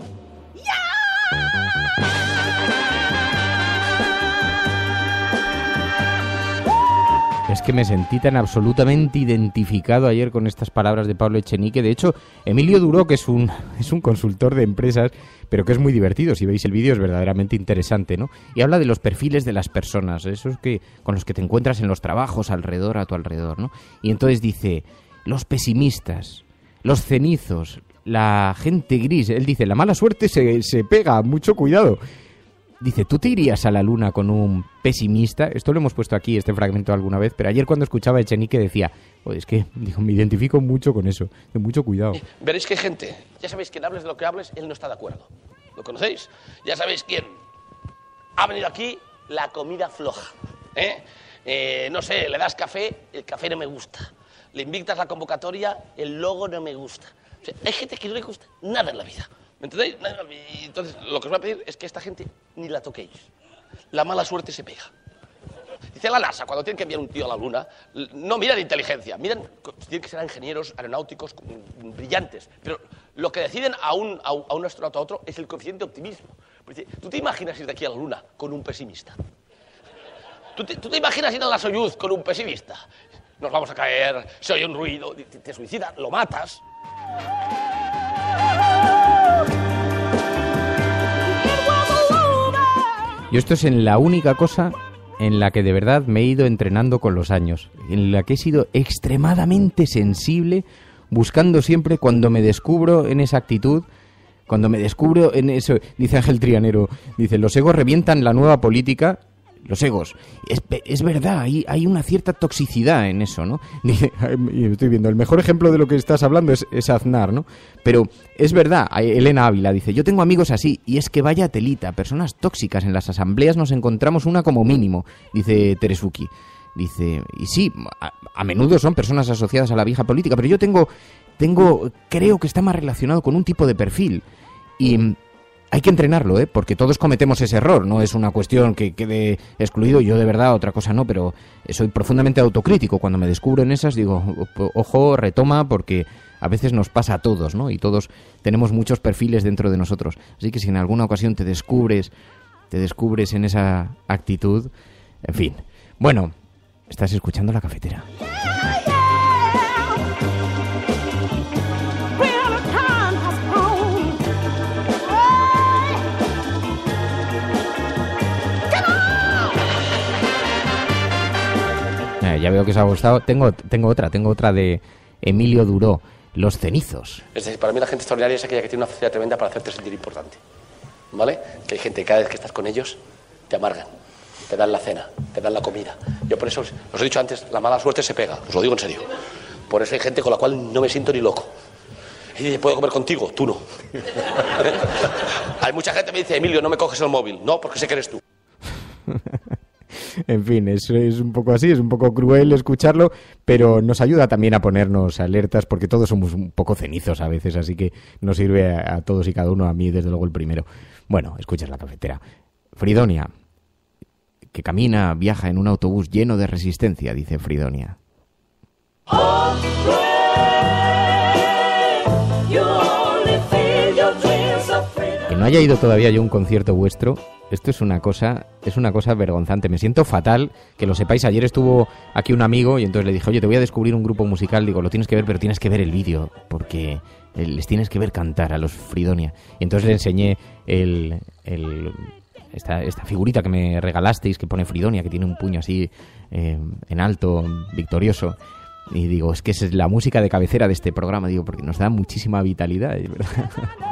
Es que me sentí tan absolutamente identificado ayer con estas palabras de Pablo Echenique. De hecho, Emilio Duró, que es un consultor de empresas, pero que es muy divertido. Si veis el vídeo es verdaderamente interesante, ¿no? Y habla de los perfiles de las personas, esos con los que te encuentras en los trabajos a tu alrededor, ¿no? Y entonces dice, los pesimistas, los cenizos, la gente gris. Él dice, la mala suerte se pega, mucho cuidado. Dice, ¿tú te irías a la luna con un pesimista? Esto lo hemos puesto aquí, este fragmento alguna vez, pero ayer cuando escuchaba a Echenique decía, es que me identifico mucho con eso, de mucho cuidado. Veréis que hay gente, ya sabéis, quien hables de lo que hables, él no está de acuerdo. ¿Lo conocéis? Ya sabéis quién ha venido aquí, la comida floja. No sé, le das café, el café no me gusta. Le invitas la convocatoria, el logo no me gusta. O sea, hay gente que no le gusta nada en la vida. ¿Me entendéis? Entonces, lo que os voy a pedir es que esta gente ni la toquéis. La mala suerte se pega. Dice la NASA, cuando tienen que enviar un tío a la luna, no miran inteligencia, tienen que ser ingenieros aeronáuticos brillantes. Pero lo que deciden a un astronauta a otro es el coeficiente de optimismo. ¿Tú te imaginas ir de aquí a la luna con un pesimista? ¿Tú te imaginas ir a la Soyuz con un pesimista? Nos vamos a caer, se oye un ruido, te suicidas, lo matas. Yo esto es en la única cosa en la que de verdad me he ido entrenando con los años, en la que he sido extremadamente sensible, buscando siempre cuando me descubro en esa actitud, cuando me descubro en eso, dice Ángel Trianero, dice, los egos revientan la nueva política. Los egos. Es verdad, hay una cierta toxicidad en eso, ¿no? Dice, estoy viendo, el mejor ejemplo de lo que estás hablando es Aznar, ¿no? Pero es verdad, Elena Ávila dice, yo tengo amigos así, y es que vaya telita, personas tóxicas en las asambleas nos encontramos una como mínimo, dice Teresuki. Dice, y sí, a menudo son personas asociadas a la vieja política, pero yo creo que está más relacionado con un tipo de perfil. Y hay que entrenarlo, porque todos cometemos ese error, no es una cuestión que quede excluido, yo de verdad, otra cosa no, pero soy profundamente autocrítico. Cuando me descubro en esas digo, ojo, retoma, porque a veces nos pasa a todos, ¿no? Y todos tenemos muchos perfiles dentro de nosotros. Así que si en alguna ocasión te descubres en esa actitud, en fin. Bueno, estás escuchando La Cafetera. Ya veo que os ha gustado. Tengo otra de Emilio Duró, Los cenizos. Es decir, para mí la gente extraordinaria es aquella que tiene una facilidad tremenda para hacerte sentir importante, ¿vale? Que hay gente que cada vez que estás con ellos te amargan, te dan la cena, te dan la comida. Yo por eso, os he dicho antes, la mala suerte se pega, os lo digo en serio. Por eso hay gente con la cual no me siento ni loco. Y dice, ¿puedo comer contigo? Tú no. Hay mucha gente que me dice, Emilio, no me coges el móvil. No, porque sé que eres tú. En fin, es un poco así, es un poco cruel escucharlo, pero nos ayuda también a ponernos alertas, porque todos somos un poco cenizos a veces, así que nos sirve a todos y cada uno, a mí desde luego el primero. Bueno, escuchas La Cafetera. Fridonia, que camina, viaja en un autobús lleno de resistencia, dice Fridonia. Que no haya ido todavía yo a un concierto vuestro, esto es una cosa vergonzante. Me siento fatal, que lo sepáis. Ayer estuvo aquí un amigo y entonces le dije, oye, te voy a descubrir un grupo musical. Digo, lo tienes que ver, pero tienes que ver el vídeo, porque les tienes que ver cantar a los Fridonia. Y entonces le enseñé esta figurita que me regalasteis, que pone Fridonia, que tiene un puño así en alto, victorioso. Y digo, es que esa es la música de cabecera de este programa, digo, porque nos da muchísima vitalidad, es verdad.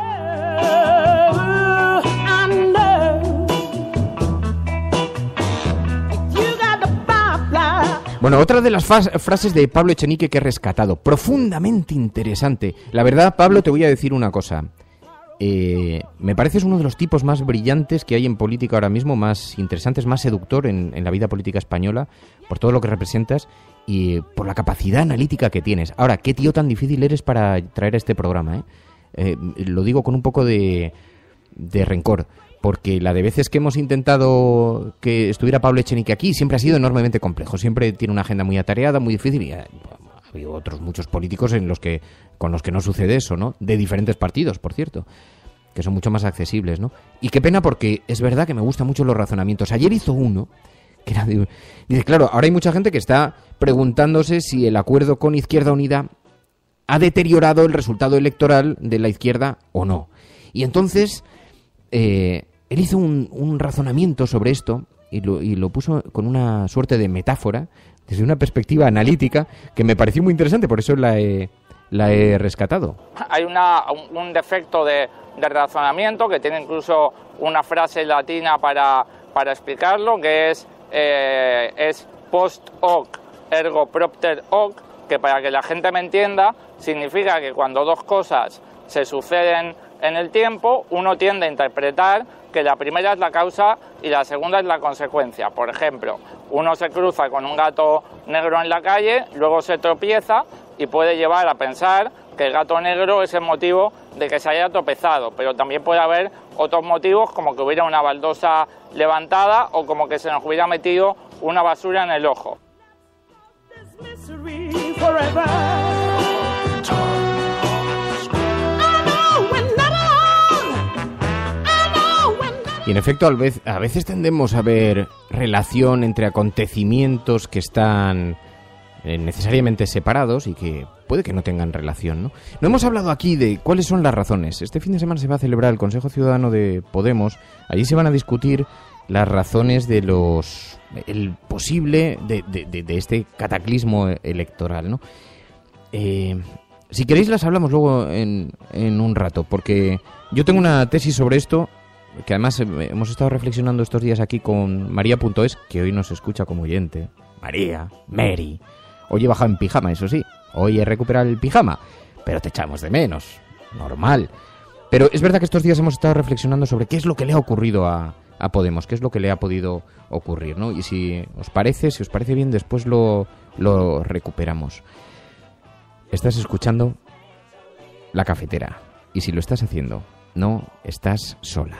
Bueno, otra de las frases de Pablo Echenique que he rescatado, profundamente interesante. La verdad, Pablo, te voy a decir una cosa. Me pareces uno de los tipos más brillantes que hay en política ahora mismo, más interesantes, más seductor en la vida política española, por todo lo que representas y por la capacidad analítica que tienes. Ahora, qué tío tan difícil eres para traer a este programa, lo digo con un poco de rencor, porque la de veces que hemos intentado que estuviera Pablo Echenique aquí siempre ha sido enormemente complejo, siempre tiene una agenda muy atareada, muy difícil, y ha habido otros muchos políticos con los que no sucede eso, ¿no? De diferentes partidos, por cierto, que son mucho más accesibles, ¿no? Y qué pena, porque es verdad que me gustan mucho los razonamientos. Ayer hizo uno que era dice, claro, ahora hay mucha gente que está preguntándose si el acuerdo con Izquierda Unida ha deteriorado el resultado electoral de la izquierda o no. Y entonces él hizo un razonamiento sobre esto y lo puso con una suerte de metáfora desde una perspectiva analítica que me pareció muy interesante, por eso la he rescatado. Hay un defecto de razonamiento que tiene incluso una frase latina para explicarlo, que es post hoc ergo propter hoc, que para que la gente me entienda significa que cuando dos cosas se suceden en el tiempo, uno tiende a interpretar que la primera es la causa y la segunda es la consecuencia. Por ejemplo, uno se cruza con un gato negro en la calle, luego se tropieza y puede llevar a pensar que el gato negro es el motivo de que se haya tropezado, pero también puede haber otros motivos, como que hubiera una baldosa levantada o como que se nos hubiera metido una basura en el ojo. Y en efecto, a veces tendemos a ver relación entre acontecimientos que están necesariamente separados y que puede que no tengan relación, ¿no? No hemos hablado aquí de cuáles son las razones. Este fin de semana se va a celebrar el Consejo Ciudadano de Podemos. Allí se van a discutir las razones de el posible de este cataclismo electoral, ¿no? Si queréis las hablamos luego en un rato, porque yo tengo una tesis sobre esto, que además hemos estado reflexionando estos días aquí con María.es, que hoy nos escucha como oyente. María, Mary. Hoy he bajado en pijama, eso sí. Hoy he recuperado el pijama, pero te echamos de menos. Normal. Pero es verdad que estos días hemos estado reflexionando sobre qué es lo que le ha ocurrido a a Podemos, qué es lo que le ha podido ocurrir, ¿no? Y si os parece bien, después lo recuperamos. Estás escuchando La Cafetera, y si lo estás haciendo, no estás sola.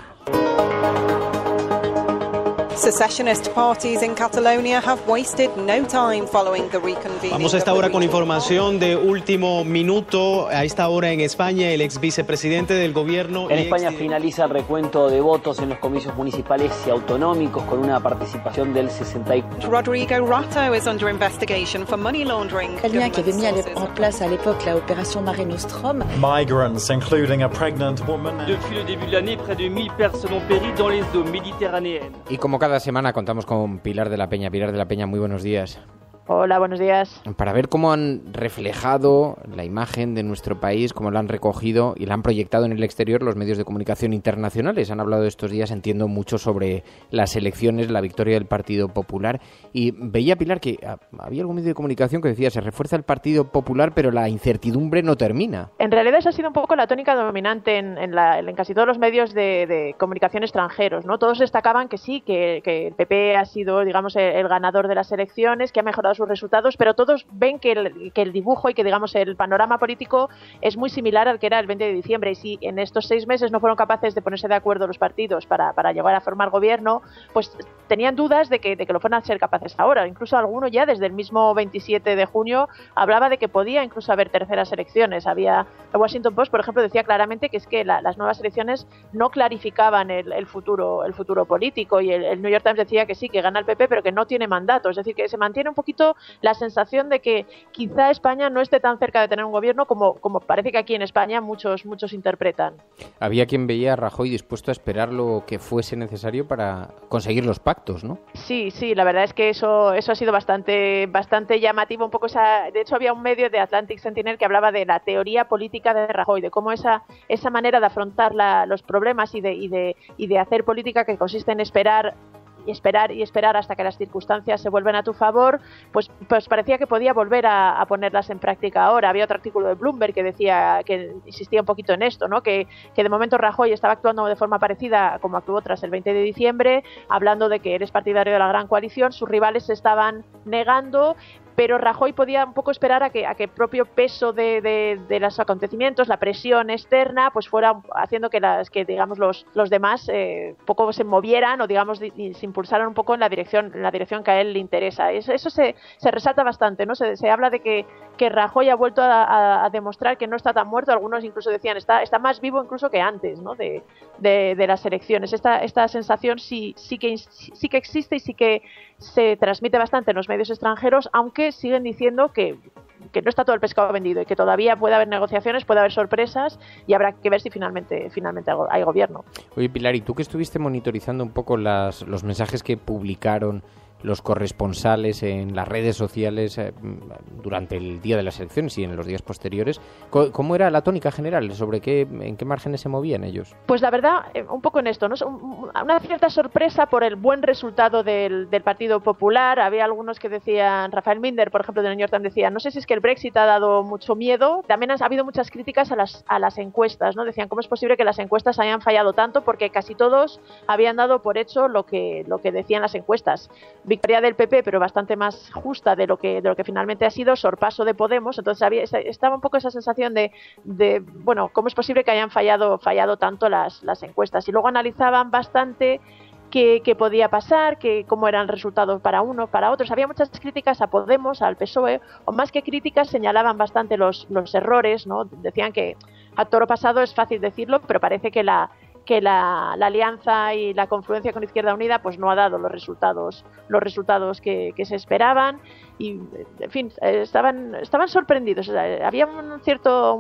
Secessionist parties in Catalonia have wasted no time following the reconvening. Vamos a esta hora con información de último minuto. A esta hora en España, el ex vicepresidente del gobierno... En España finaliza el recuento de votos en los comicios municipales y autonómicos con una participación del 64%. Rodrigo Rato is under investigation for money laundering. El lien qui avait mis en place à l'époque la opération Mare Nostrum. Migrants, including a pregnant woman. Depuis le début de l'année, près de 1000 personnes ont péri dans les eaux méditerranéennes. Y como cada semana contamos con Pilar de la Peña. Pilar de la Peña, muy buenos días. Hola, buenos días. Para ver cómo han reflejado la imagen de nuestro país, cómo la han recogido y la han proyectado en el exterior los medios de comunicación internacionales. Han hablado estos días, entiendo, mucho sobre las elecciones, la victoria del Partido Popular. Y veía, Pilar, que había algún medio de comunicación que decía se refuerza el Partido Popular, pero la incertidumbre no termina. En realidad esa ha sido un poco la tónica dominante en casi todos los medios de comunicación extranjeros, ¿no? Todos destacaban que sí, que el PP ha sido, digamos, el ganador de las elecciones, que ha mejorado sus resultados, pero todos ven que el dibujo y que, digamos, el panorama político es muy similar al que era el 20 de diciembre. Y si en estos 6 meses no fueron capaces de ponerse de acuerdo los partidos para llegar a formar gobierno, pues tenían dudas de que lo fueran a ser capaces ahora. Incluso alguno ya desde el mismo 27 de junio hablaba de que podía incluso haber terceras elecciones. El Washington Post, por ejemplo, decía claramente que es que las nuevas elecciones no clarificaban el futuro político, y el New York Times decía que sí, que gana el PP, pero que no tiene mandato. Es decir, que se mantiene un poquito la sensación de que quizá España no esté tan cerca de tener un gobierno como parece que aquí en España muchos interpretan. Había quien veía a Rajoy dispuesto a esperar lo que fuese necesario para conseguir los pactos, ¿no? Sí, la verdad es que eso ha sido bastante llamativo. Un poco de hecho, había un medio de Atlantic Sentinel que hablaba de la teoría política de Rajoy, de cómo esa manera de afrontar los problemas y de hacer política, que consiste en esperar hasta que las circunstancias se vuelven a tu favor, pues parecía que podía volver a ponerlas en práctica ahora. Había otro artículo de Bloomberg que decía, que insistía un poquito en esto, ¿no? Que de momento Rajoy estaba actuando de forma parecida como actuó tras el 20 de diciembre, hablando de que eres partidario de la gran coalición, sus rivales se estaban negando, pero Rajoy podía un poco esperar a que el propio peso de los acontecimientos, la presión externa, pues fuera haciendo que digamos los demás poco se movieran, o digamos se impulsaran un poco en la dirección que a él le interesa. Eso se resalta bastante, ¿no? Se habla de que Rajoy ha vuelto a demostrar que no está tan muerto. Algunos incluso decían está más vivo incluso que antes, ¿no? de las elecciones. Esta sensación sí que existe y sí que se transmite bastante en los medios extranjeros, aunque siguen diciendo que no está todo el pescado vendido y que todavía puede haber negociaciones, puede haber sorpresas, y habrá que ver si finalmente hay gobierno. Oye, Pilar, ¿y tú que estuviste monitorizando un poco los mensajes que publicaron los corresponsales en las redes sociales durante el día de las elecciones y en los días posteriores, ¿cómo era la tónica general? ¿Sobre en qué márgenes se movían ellos? Pues la verdad, un poco en esto, ¿no? Una cierta sorpresa por el buen resultado del Partido Popular. Había algunos que decían, Rafael Minder, por ejemplo, de New York Times, decía, no sé si es que el Brexit ha dado mucho miedo. También ha habido muchas críticas a las encuestas, ¿no? Decían, ¿cómo es posible que las encuestas hayan fallado tanto? Porque casi todos habían dado por hecho lo que decían las encuestas. Victoria del PP, pero bastante más justa de lo que finalmente ha sido, sorpaso de Podemos. Entonces estaba un poco esa sensación de bueno, ¿cómo es posible que hayan fallado tanto las encuestas? Y luego analizaban bastante qué podía pasar, cómo eran resultados para unos, para otros. Había muchas críticas a Podemos, al PSOE, o más que críticas señalaban bastante los errores, ¿no? Decían que a toro pasado es fácil decirlo, pero parece que la alianza y la confluencia con Izquierda Unida pues no ha dado los resultados que se esperaban, y en fin, estaban sorprendidos. O sea, había un cierto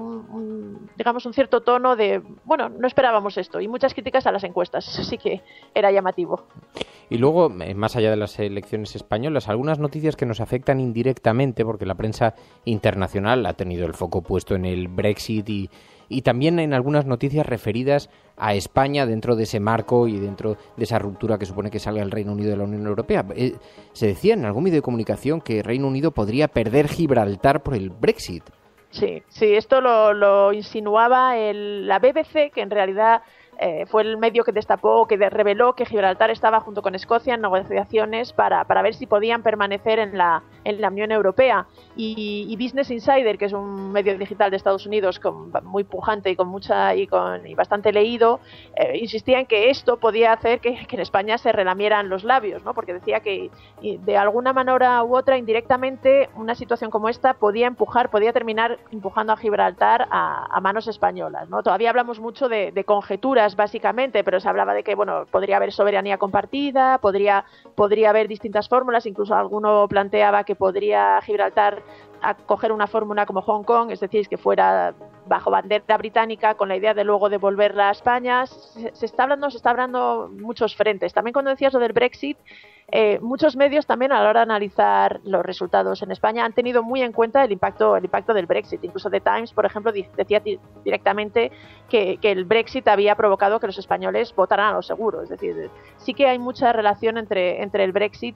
tono de bueno, no esperábamos esto, y muchas críticas a las encuestas. Eso sí que era llamativo. Y luego, más allá de las elecciones españolas, algunas noticias que nos afectan indirectamente, porque la prensa internacional ha tenido el foco puesto en el Brexit y también en algunas noticias referidas a España dentro de ese marco y dentro de esa ruptura que supone que salga el Reino Unido de la Unión Europea. Se decía en algún medio de comunicación que Reino Unido podría perder Gibraltar por el Brexit. Sí, esto lo insinuaba la BBC, que en realidad fue el medio que destapó, que reveló que Gibraltar estaba junto con Escocia en negociaciones para ver si podían permanecer en la Unión Europea. Y Business Insider, que es un medio digital de Estados Unidos muy pujante y bastante leído, insistía en que esto podía hacer que en España se relamieran los labios, ¿no? Porque decía que de alguna manera u otra, indirectamente, una situación como esta podía terminar empujando a Gibraltar a manos españolas, ¿no? Todavía hablamos mucho de conjeturas, básicamente, pero se hablaba de que, bueno, podría haber soberanía compartida, podría haber distintas fórmulas, incluso alguno planteaba que podría Gibraltar acoger una fórmula como Hong Kong, es decir, que fuera bajo bandera británica, con la idea de luego devolverla a España. Se está hablando muchos frentes. También cuando decías lo del Brexit, muchos medios también a la hora de analizar los resultados en España han tenido muy en cuenta el impacto del Brexit. Incluso The Times, por ejemplo, decía directamente que el Brexit había provocado que los españoles votaran a lo seguro. Es decir, sí que hay mucha relación entre el Brexit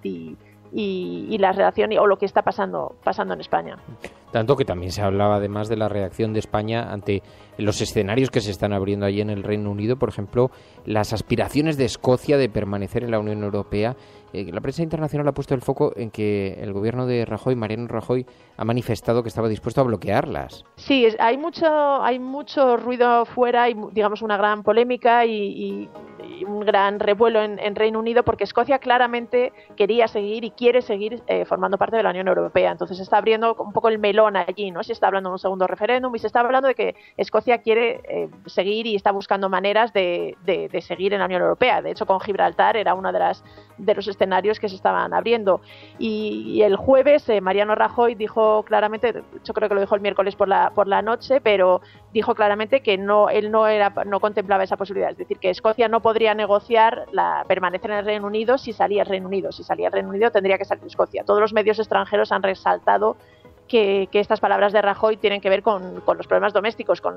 y la relación o lo que está pasando en España. Tanto que también se hablaba además de la reacción de España ante los escenarios que se están abriendo allí en el Reino Unido, por ejemplo, las aspiraciones de Escocia de permanecer en la Unión Europea. La prensa internacional ha puesto el foco en que el gobierno de Rajoy, Mariano Rajoy, ha manifestado que estaba dispuesto a bloquearlas. Sí, hay mucho ruido fuera y, digamos, una gran polémica y un gran revuelo en Reino Unido, porque Escocia claramente quería seguir y quiere seguir formando parte de la Unión Europea. Entonces se está abriendo un poco el melón allí, ¿no? Se está hablando de un segundo referéndum y se está hablando de que Escocia quiere seguir y está buscando maneras de seguir en la Unión Europea. De hecho, con Gibraltar era uno de los escenarios que se estaban abriendo. Y el jueves Mariano Rajoy dijo claramente, yo creo que lo dijo el miércoles por la noche, pero dijo claramente que él no contemplaba esa posibilidad. Es decir, que Escocia no podría negociar permanecer en el Reino Unido si salía el Reino Unido. Si salía el Reino Unido tendría que salir Escocia. Todos los medios extranjeros han resaltado que estas palabras de Rajoy tienen que ver con los problemas domésticos, con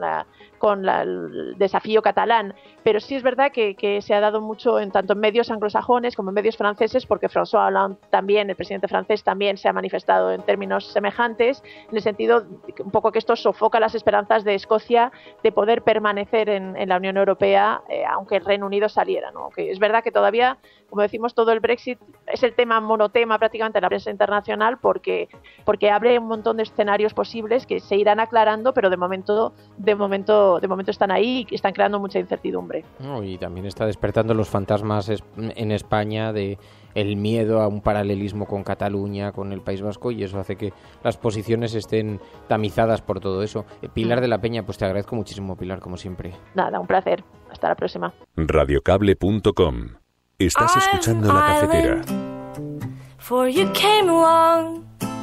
el desafío catalán. Pero sí es verdad que se ha dado mucho tanto en medios anglosajones como en medios franceses, porque François Hollande también, el presidente francés, también se ha manifestado en términos semejantes, en el sentido un poco que esto sofoca las esperanzas de Escocia de poder permanecer en la Unión Europea, aunque el Reino Unido saliera, ¿no? Que es verdad que todavía, como decimos, todo el Brexit es el monotema prácticamente en la prensa internacional, porque abre un montón de escenarios posibles que se irán aclarando, pero de momento están ahí y están creando mucha incertidumbre. Y también está despertando los fantasmas en España de el miedo a un paralelismo con Cataluña, con el País Vasco, y eso hace que las posiciones estén tamizadas por todo eso. Pilar de la Peña, pues te agradezco muchísimo, Pilar, como siempre. Nada, un placer. Hasta la próxima. Radiocable.com. Estás escuchando La Cafetera. For you came along,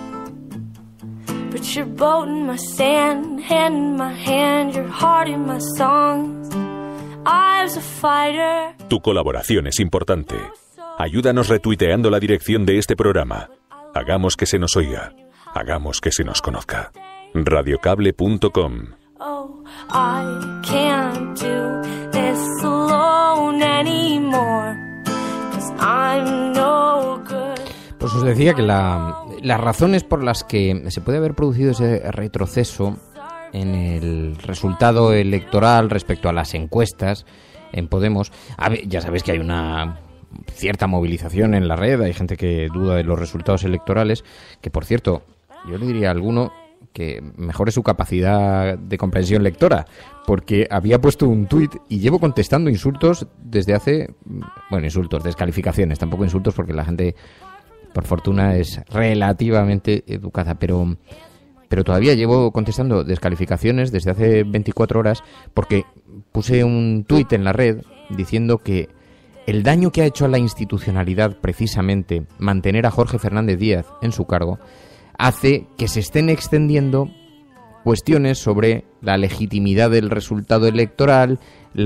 put your boat in my sand, hand in my hand, your heart in my songs. I was a fighter. Tu colaboración es importante. Ayúdanos retuiteando la dirección de este programa. Hagamos que se nos oiga. Hagamos que se nos conozca. Radiocable.com. Oh, I can't do this alone anymore, 'cause I'm no good. Pues os decía que las razones por las que se puede haber producido ese retroceso en el resultado electoral respecto a las encuestas en Podemos, ya sabéis que hay una cierta movilización en la red, hay gente que duda de los resultados electorales, que por cierto, yo le diría a alguno que mejore su capacidad de comprensión lectora, porque había puesto un tuit y llevo contestando insultos desde hace... Bueno, insultos, descalificaciones, tampoco insultos porque la gente, por fortuna, es relativamente educada, pero todavía llevo contestando descalificaciones desde hace 24 horas porque puse un tuit en la red diciendo que el daño que ha hecho a la institucionalidad precisamente mantener a Jorge Fernández Díaz en su cargo hace que se estén extendiendo cuestiones sobre la legitimidad del resultado electoral,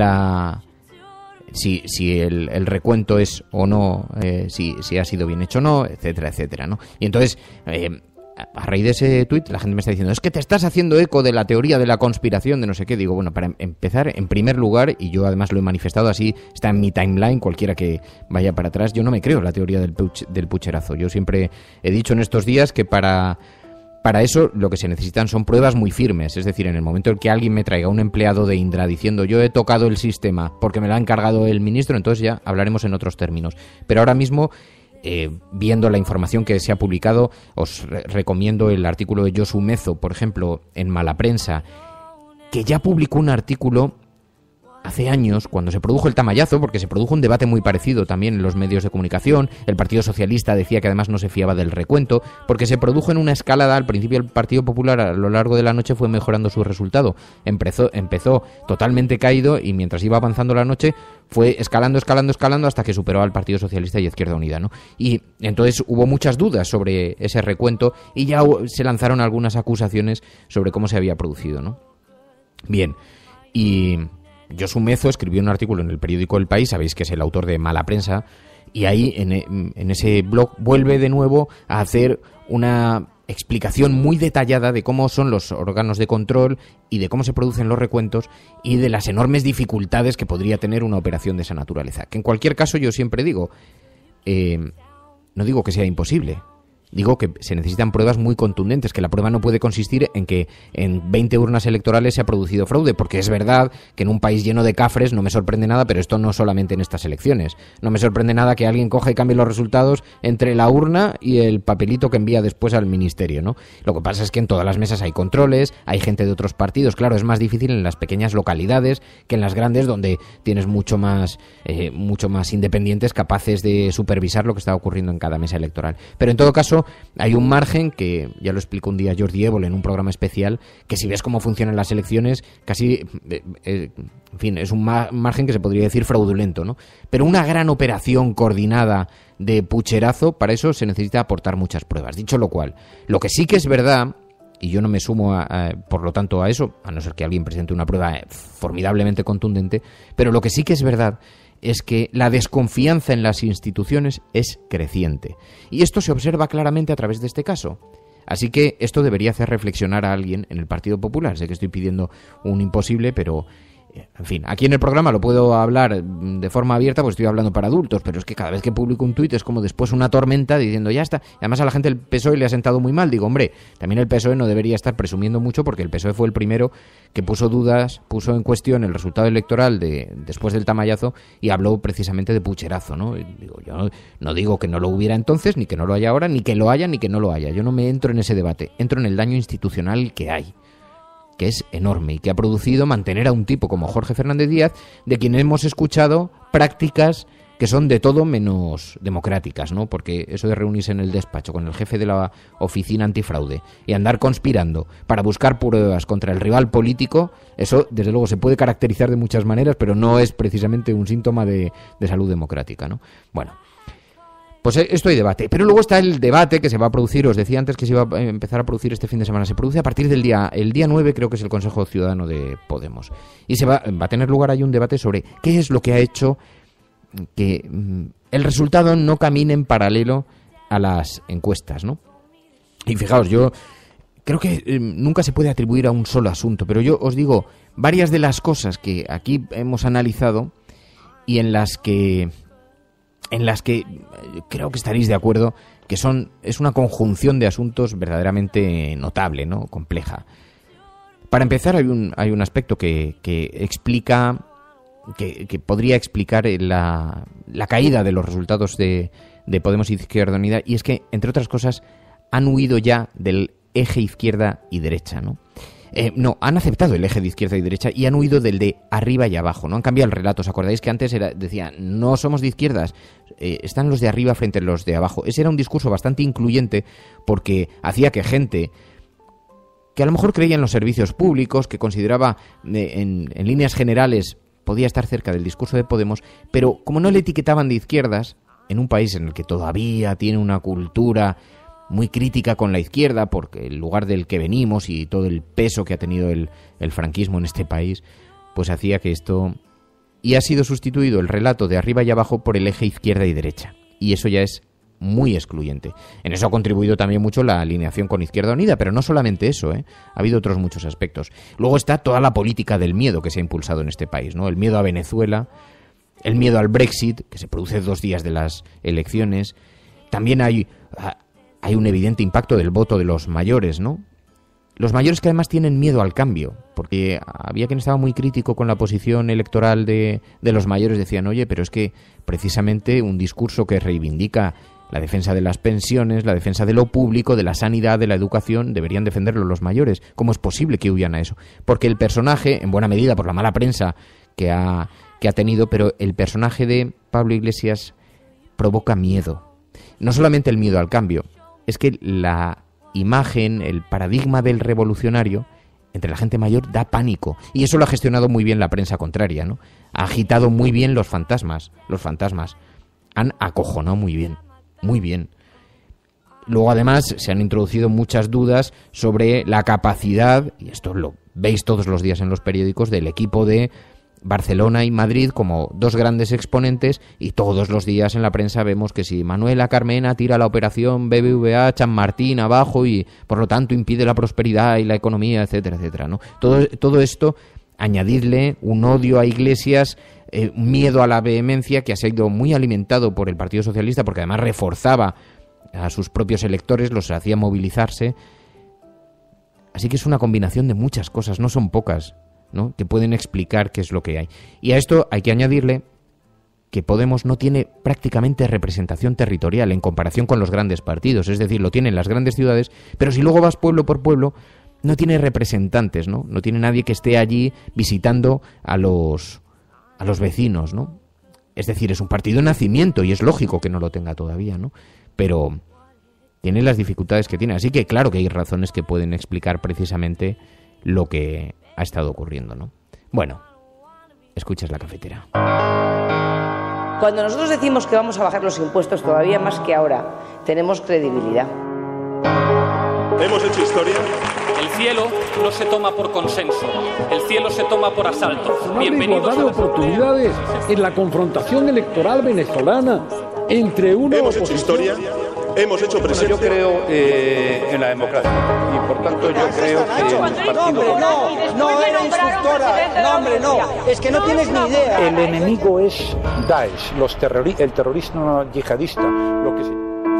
si el recuento es o no, si ha sido bien hecho o no, etcétera, etcétera, ¿no? Y entonces, a raíz de ese tuit, la gente me está diciendo, es que te estás haciendo eco de la teoría de la conspiración, de no sé qué. Digo, bueno, para empezar, en primer lugar, y yo además lo he manifestado así, está en mi timeline, cualquiera que vaya para atrás, yo no me creo la teoría del pucherazo. Yo siempre he dicho en estos días que para Para eso lo que se necesitan son pruebas muy firmes, es decir, en el momento en que alguien me traiga un empleado de Indra diciendo yo he tocado el sistema porque me lo ha encargado el ministro, entonces ya hablaremos en otros términos. Pero ahora mismo, viendo la información que se ha publicado, os recomiendo el artículo de Josu Mezo, por ejemplo, en Mala Prensa, que ya publicó un artículo hace años, cuando se produjo el tamallazo, porque se produjo un debate muy parecido también en los medios de comunicación. El Partido Socialista decía que además no se fiaba del recuento, porque se produjo en una escalada. Al principio el Partido Popular a lo largo de la noche fue mejorando su resultado. Empezó totalmente caído y mientras iba avanzando la noche fue escalando hasta que superó al Partido Socialista y Izquierda Unida, ¿no? Y entonces hubo muchas dudas sobre ese recuento y ya se lanzaron algunas acusaciones sobre cómo se había producido, ¿no? Bien, y Josu Mezo escribió un artículo en el periódico El País, sabéis que es el autor de Mala Prensa, y ahí en ese blog vuelve de nuevo a hacer una explicación muy detallada de cómo son los órganos de control y de cómo se producen los recuentos y de las enormes dificultades que podría tener una operación de esa naturaleza. Que en cualquier caso yo siempre digo, no digo que sea imposible, digo que se necesitan pruebas muy contundentes, que la prueba no puede consistir en que en 20 urnas electorales se ha producido fraude, porque es verdad que en un país lleno de cafres no me sorprende nada, pero esto no solamente en estas elecciones. No me sorprende nada que alguien coja y cambie los resultados entre la urna y el papelito que envía después al ministerio, ¿no? Lo que pasa es que en todas las mesas hay controles, hay gente de otros partidos. Claro, es más difícil en las pequeñas localidades que en las grandes, donde tienes mucho más independientes capaces de supervisar lo que está ocurriendo en cada mesa electoral. Pero en todo caso, hay un margen que ya lo explicó un día Jordi Évole en un programa especial, que si ves cómo funcionan las elecciones, casi, en fin, es un margen que se podría decir fraudulento, ¿no? Pero una gran operación coordinada de pucherazo, para eso se necesita aportar muchas pruebas. Dicho lo cual, lo que sí que es verdad, y yo no me sumo por lo tanto a eso, a no ser que alguien presente una prueba formidablemente contundente, pero lo que sí que es verdad es que la desconfianza en las instituciones es creciente. Y esto se observa claramente a través de este caso. Así que esto debería hacer reflexionar a alguien en el Partido Popular. Sé que estoy pidiendo un imposible, pero en fin, aquí en el programa lo puedo hablar de forma abierta, pues estoy hablando para adultos, pero es que cada vez que publico un tuit es como después una tormenta diciendo ya está. Y además a la gente del PSOE le ha sentado muy mal. Digo, hombre, también el PSOE no debería estar presumiendo mucho, porque el PSOE fue el primero que puso en cuestión el resultado electoral después del tamallazo y habló precisamente de pucherazo, ¿no? Y digo, yo no digo que no lo hubiera entonces, ni que no lo haya ahora, ni que lo haya, ni que no lo haya. Yo no me entro en ese debate, entro en el daño institucional que hay, que es enorme y que ha producido mantener a un tipo como Jorge Fernández Díaz, de quien hemos escuchado prácticas que son de todo menos democráticas, ¿no? Porque eso de reunirse en el despacho con el jefe de la oficina antifraude y andar conspirando para buscar pruebas contra el rival político, eso desde luego se puede caracterizar de muchas maneras, pero no es precisamente un síntoma de salud democrática, ¿no? Bueno, pues esto hay debate. Pero luego está el debate que se va a producir, os decía antes que se iba a empezar a producir este fin de semana. Se produce a partir del día 9, creo que es el Consejo Ciudadano de Podemos. Y se va a tener lugar ahí un debate sobre qué es lo que ha hecho que el resultado no camine en paralelo a las encuestas, ¿no? Y fijaos, yo creo que nunca se puede atribuir a un solo asunto, pero yo os digo varias de las cosas que aquí hemos analizado y en las que creo que estaréis de acuerdo que es una conjunción de asuntos verdaderamente notable, ¿no? Compleja. Para empezar, hay un aspecto que explica, que podría explicar la caída de los resultados de Podemos y Izquierda Unida, y es que, entre otras cosas, han huido ya del eje izquierda y derecha, ¿no? Han aceptado el eje de izquierda y derecha y han huido del de arriba y abajo, ¿no? Han cambiado el relato. ¿Os acordáis que antes decía, no somos de izquierdas, están los de arriba frente a los de abajo? Ese era un discurso bastante incluyente, porque hacía que gente que a lo mejor creía en los servicios públicos, que consideraba en líneas generales podía estar cerca del discurso de Podemos, pero como no le etiquetaban de izquierdas, en un país en el que todavía tiene una cultura muy crítica con la izquierda, porque el lugar del que venimos y todo el peso que ha tenido el franquismo en este país, pues hacía que esto... Y ha sido sustituido el relato de arriba y abajo por el eje izquierda y derecha. Y eso ya es muy excluyente. En eso ha contribuido también mucho la alineación con Izquierda Unida, pero no solamente eso, Ha habido otros muchos aspectos. Luego está toda la política del miedo que se ha impulsado en este país, ¿no? El miedo a Venezuela, el miedo al Brexit, que se produce 2 días de las elecciones. También hay hay un evidente impacto del voto de los mayores, ¿no? Los mayores que además tienen miedo al cambio, porque había quien estaba muy crítico con la posición electoral de los mayores, decían, oye, pero es que precisamente un discurso que reivindica la defensa de las pensiones, la defensa de lo público, de la sanidad, de la educación, deberían defenderlo los mayores. ¿Cómo es posible que huyan a eso? Porque el personaje, en buena medida por la mala prensa que ha tenido, pero el personaje de Pablo Iglesias provoca miedo. No solamente el miedo al cambio, es que la imagen, el paradigma del revolucionario entre la gente mayor da pánico, y eso lo ha gestionado muy bien la prensa contraria, ¿no? Ha agitado muy bien los fantasmas han acojonado muy bien. Luego además se han introducido muchas dudas sobre la capacidad, y esto lo veis todos los días en los periódicos, del equipo de Barcelona y Madrid como dos grandes exponentes, y todos los días en la prensa vemos que si Manuela Carmena tira la operación BBVA Chamartín abajo y por lo tanto impide la prosperidad y la economía, etcétera, etcétera, ¿no? Todo esto, añadirle un odio a Iglesias, un miedo a la vehemencia que ha sido muy alimentado por el Partido Socialista, porque además reforzaba a sus propios electores, los hacía movilizarse. Así que es una combinación de muchas cosas, no son pocas, ¿no?, que pueden explicar qué es lo que hay. Y a esto hay que añadirle que Podemos no tiene prácticamente representación territorial en comparación con los grandes partidos, es decir, lo tienen las grandes ciudades, pero si luego vas pueblo por pueblo, no tiene representantes, ¿no? No tiene nadie que esté allí visitando a los vecinos, ¿no? Es decir, es un partido de nacimiento y es lógico que no lo tenga todavía, ¿no? Pero tiene las dificultades que tiene, así que claro que hay razones que pueden explicar precisamente lo que ha estado ocurriendo, ¿no? Bueno, escuchas La Cafetera. Cuando nosotros decimos que vamos a bajar los impuestos todavía más que ahora, tenemos credibilidad. Hemos hecho historia. El cielo no se toma por consenso, el cielo se toma por asalto. Bienvenidos a las oportunidades en la confrontación electoral venezolana entre uno. Hemos hecho historia. Hemos hecho presencia. Yo creo en la democracia y por tanto yo creo que el partido... No, era instructora. No, hombre, no. Es que no tienes ni idea. El enemigo es Daesh, el terrorismo yihadista, lo que se...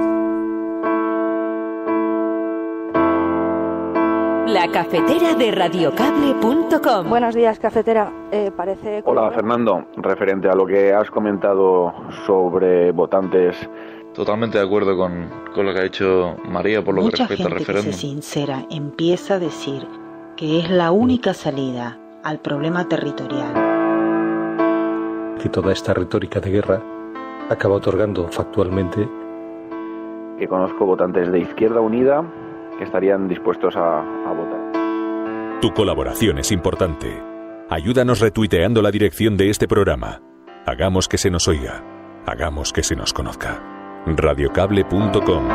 La Cafetera de radiocable.com. Buenos días, cafetera. Parece... Hola, Fernando. Referente a lo que has comentado sobre votantes... Totalmente de acuerdo con lo que ha dicho María por lo que respecta al referéndum. Mucha gente que se sincera empieza a decir que es la única salida al problema territorial. Que toda esta retórica de guerra acaba otorgando factualmente... Que conozco votantes de Izquierda Unida que estarían dispuestos a votar. Tu colaboración es importante. Ayúdanos retuiteando la dirección de este programa. Hagamos que se nos oiga. Hagamos que se nos conozca. Radiocable.com.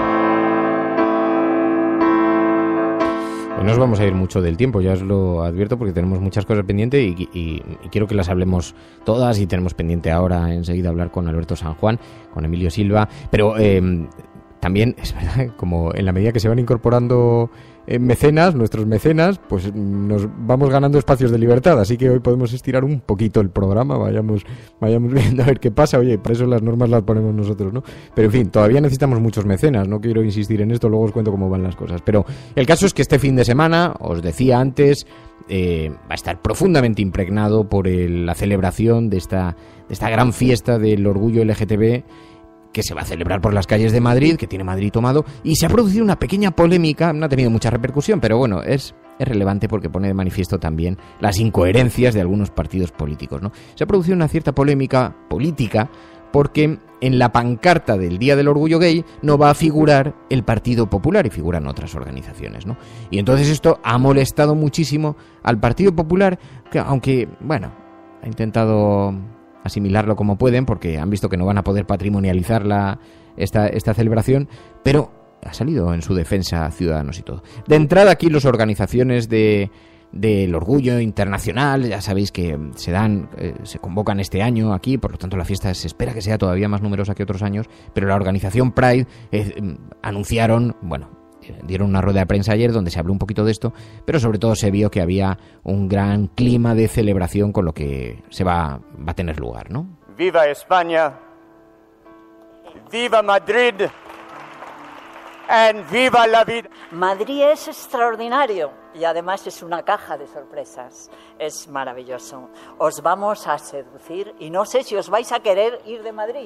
No nos vamos a ir mucho del tiempo, ya os lo advierto, porque tenemos muchas cosas pendientes y quiero que las hablemos todas, y tenemos pendiente ahora enseguida hablar con Alberto San Juan, con Emilio Silva, pero también es verdad, como en la medida que se van incorporando mecenas, nuestros mecenas, pues nos vamos ganando espacios de libertad, así que hoy podemos estirar un poquito el programa, vayamos viendo a ver qué pasa. Oye, por eso las normas las ponemos nosotros, ¿no? Pero en fin, todavía necesitamos muchos mecenas, no quiero insistir en esto, luego os cuento cómo van las cosas, pero el caso es que este fin de semana, os decía antes, va a estar profundamente impregnado por la celebración de esta gran fiesta del orgullo LGTB, que se va a celebrar por las calles de Madrid, que tiene Madrid tomado, y se ha producido una pequeña polémica, no ha tenido mucha repercusión, pero bueno, es relevante porque pone de manifiesto también las incoherencias de algunos partidos políticos, ¿no? Se ha producido una cierta polémica política porque en la pancarta del Día del Orgullo Gay no va a figurar el Partido Popular y figuran otras organizaciones, ¿no? Y entonces esto ha molestado muchísimo al Partido Popular, que aunque, bueno, ha intentado asimilarlo como pueden, porque han visto que no van a poder patrimonializar esta celebración, pero ha salido en su defensa Ciudadanos y todo. De entrada aquí las organizaciones del orgullo internacional, ya sabéis que se convocan este año aquí, por lo tanto la fiesta se espera que sea todavía más numerosa que otros años, pero la organización Pride anunciaron, dieron una rueda de prensa ayer donde se habló un poquito de esto, pero sobre todo se vio que había un gran clima de celebración con lo que va a tener lugar, ¿no? ¡Viva España! ¡Viva Madrid! and viva la vida. Madrid es extraordinario y además es una caja de sorpresas. Es maravilloso. Os vamos a seducir y no sé si os vais a querer ir de Madrid.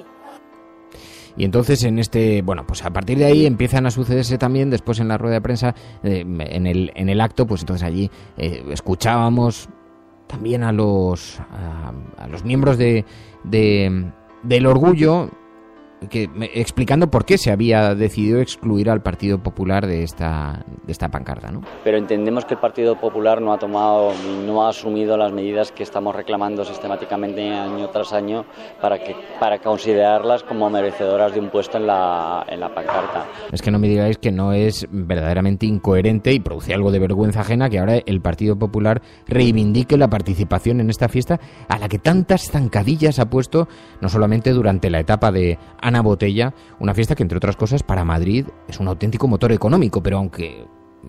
Y entonces pues a partir de ahí empiezan a sucederse también, después en la rueda de prensa, en el acto, pues entonces allí escuchábamos también a los miembros del Orgullo explicando por qué se había decidido excluir al Partido Popular de esta pancarta, ¿no? Pero entendemos que el Partido Popular no ha asumido las medidas que estamos reclamando sistemáticamente año tras año para considerarlas como merecedoras de un puesto en la pancarta. Es que no me digáis que no es verdaderamente incoherente y produce algo de vergüenza ajena que ahora el Partido Popular reivindique la participación en esta fiesta a la que tantas zancadillas ha puesto, no solamente durante la etapa de Ana Botella, una fiesta que, entre otras cosas, para Madrid es un auténtico motor económico, pero aunque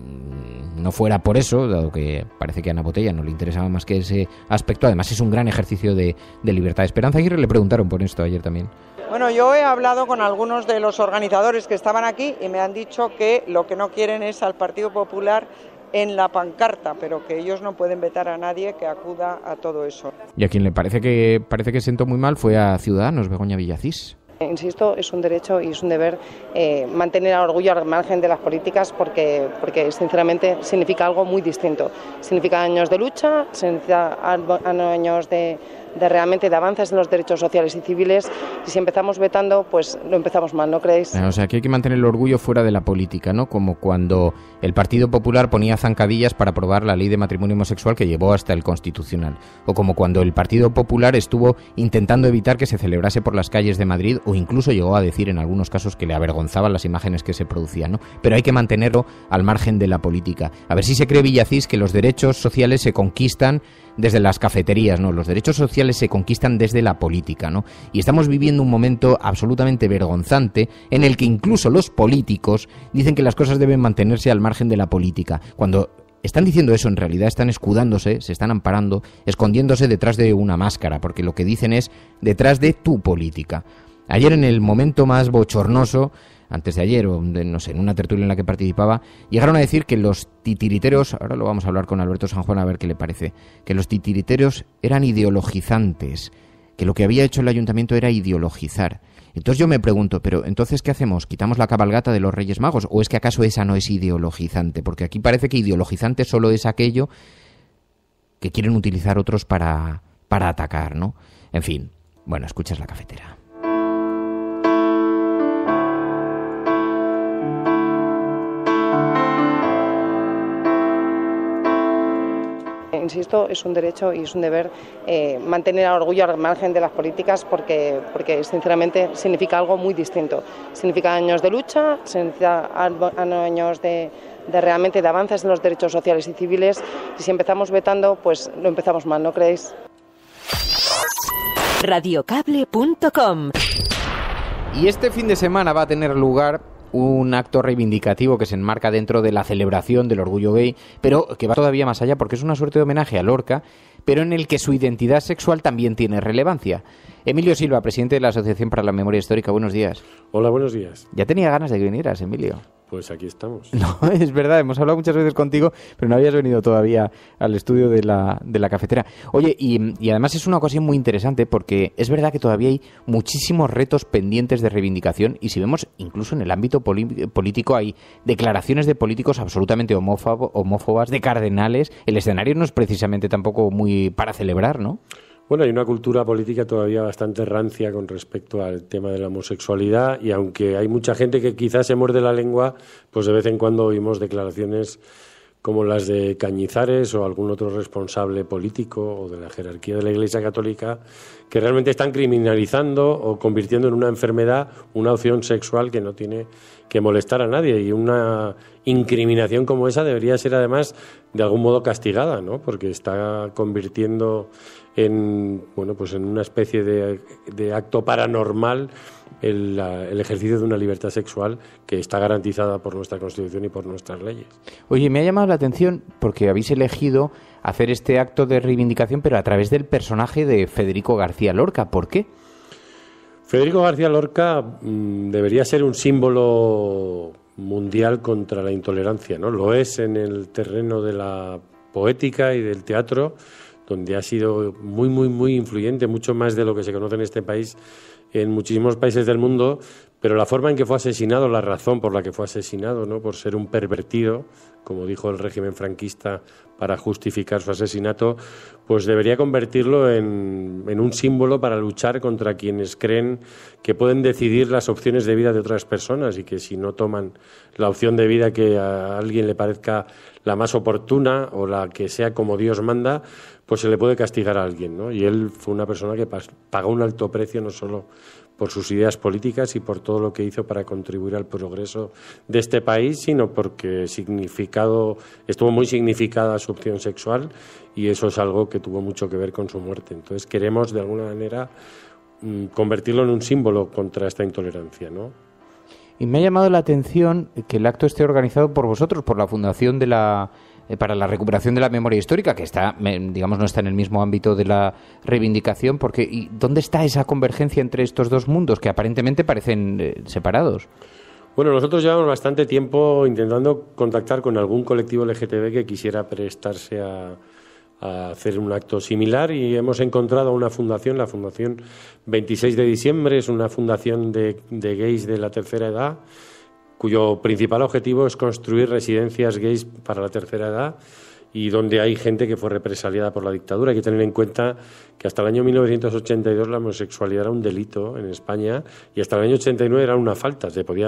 no fuera por eso, dado que parece que a Ana Botella no le interesaba más que ese aspecto, además es un gran ejercicio de libertad. Esperanza Aguirre le preguntaron por esto ayer también. Bueno, yo he hablado con algunos de los organizadores que estaban aquí y me han dicho que lo que no quieren es al Partido Popular en la pancarta, pero que ellos no pueden vetar a nadie que acuda a todo eso. Y a quien le parece que sentó muy mal fue a Ciudadanos, Begoña Villacís. Insisto, es un derecho y es un deber mantener el orgullo al margen de las políticas porque sinceramente significa algo muy distinto. Significa años de lucha, significa años de realmente de avances en los derechos sociales y civiles, y si empezamos vetando, pues lo empezamos mal, ¿no creéis? O sea, que hay que mantener el orgullo fuera de la política, ¿no? Como cuando el Partido Popular ponía zancadillas para aprobar la ley de matrimonio homosexual que llevó hasta el Constitucional, o como cuando el Partido Popular estuvo intentando evitar que se celebrase por las calles de Madrid, o incluso llegó a decir en algunos casos que le avergonzaban las imágenes que se producían, ¿no? Pero hay que mantenerlo al margen de la política. A ver si se cree Villacís que los derechos sociales se conquistan desde las cafeterías, ¿no? Los derechos sociales se conquistan desde la política, ¿no? Y estamos viviendo un momento absolutamente vergonzante en el que incluso los políticos dicen que las cosas deben mantenerse al margen de la política. Cuando están diciendo eso, en realidad están escudándose, se están amparando, escondiéndose detrás de una máscara, porque lo que dicen es detrás de tu política. Ayer, en el momento más bochornoso, antes de ayer, o no sé, en una tertulia en la que participaba, llegaron a decir que los titiriteros, ahora lo vamos a hablar con Alberto San Juan a ver qué le parece, que los titiriteros eran ideologizantes, que lo que había hecho el ayuntamiento era ideologizar. Entonces yo me pregunto, pero entonces ¿qué hacemos? ¿Quitamos la cabalgata de los Reyes Magos? ¿O es que acaso esa no es ideologizante? Porque aquí parece que ideologizante solo es aquello que quieren utilizar otros para atacar, ¿no? En fin, bueno, escuchas la cafetera. Insisto, es un derecho y es un deber mantener el orgullo al margen de las políticas porque sinceramente significa algo muy distinto. Significa años de lucha, significa años de realmente de avances en los derechos sociales y civiles, y si empezamos vetando, pues lo empezamos mal, ¿no creéis? Radiocable.com. Y este fin de semana va a tener lugar un acto reivindicativo que se enmarca dentro de la celebración del orgullo gay, pero que va todavía más allá porque es una suerte de homenaje a Lorca, pero en el que su identidad sexual también tiene relevancia. Emilio Silva, presidente de la Asociación para la Memoria Histórica, buenos días. Hola, buenos días. Ya tenía ganas de que vinieras, Emilio. Pues aquí estamos. No, es verdad, hemos hablado muchas veces contigo, pero no habías venido todavía al estudio de la cafetera. Oye, y además es una ocasión muy interesante porque es verdad que todavía hay muchísimos retos pendientes de reivindicación, y si vemos incluso en el ámbito político hay declaraciones de políticos absolutamente homófobas, de cardenales. El escenario no es precisamente tampoco muy para celebrar, ¿no? Bueno, hay una cultura política todavía bastante rancia con respecto al tema de la homosexualidad, y aunque hay mucha gente que quizás se muerde la lengua, pues de vez en cuando oímos declaraciones como las de Cañizares o algún otro responsable político o de la jerarquía de la Iglesia Católica que realmente están criminalizando o convirtiendo en una enfermedad una opción sexual que no tiene que molestar a nadie, y una incriminación como esa debería ser además de algún modo castigada, ¿no? Porque está convirtiendo en una especie de acto paranormal el ejercicio de una libertad sexual que está garantizada por nuestra Constitución y por nuestras leyes. Oye, me ha llamado la atención porque habéis elegido hacer este acto de reivindicación, pero a través del personaje de Federico García Lorca. ¿Por qué? Federico García Lorca debería ser un símbolo mundial contra la intolerancia, ¿no? Lo es en el terreno de la poética y del teatro, donde ha sido muy, muy, muy influyente, mucho más de lo que se conoce en este país, en muchísimos países del mundo, pero la forma en que fue asesinado, la razón por la que fue asesinado, ¿no? Por ser un pervertido, como dijo el régimen franquista para justificar su asesinato, pues debería convertirlo en un símbolo para luchar contra quienes creen que pueden decidir las opciones de vida de otras personas y que si no toman la opción de vida que a alguien le parezca la más oportuna o la que sea como Dios manda, pues se le puede castigar a alguien, ¿no? Y él fue una persona que pagó un alto precio no solo por sus ideas políticas y por todo lo que hizo para contribuir al progreso de este país, sino porque estuvo muy significada su opción sexual y eso es algo que tuvo mucho que ver con su muerte. Entonces queremos, de alguna manera, convertirlo en un símbolo contra esta intolerancia, ¿no? Y me ha llamado la atención que el acto esté organizado por vosotros, por la Fundación para la Recuperación de la Memoria Histórica, que está, digamos, no está en el mismo ámbito de la reivindicación, porque ¿y dónde está esa convergencia entre estos dos mundos que aparentemente parecen separados? Bueno, nosotros llevamos bastante tiempo intentando contactar con algún colectivo LGTB que quisiera prestarse a hacer un acto similar y hemos encontrado una fundación, la Fundación 26 de Diciembre, es una fundación de gays de la tercera edad, cuyo principal objetivo es construir residencias gays para la tercera edad y donde hay gente que fue represaliada por la dictadura. Hay que tener en cuenta que hasta el año 1982 la homosexualidad era un delito en España y hasta el año 89 era una falta.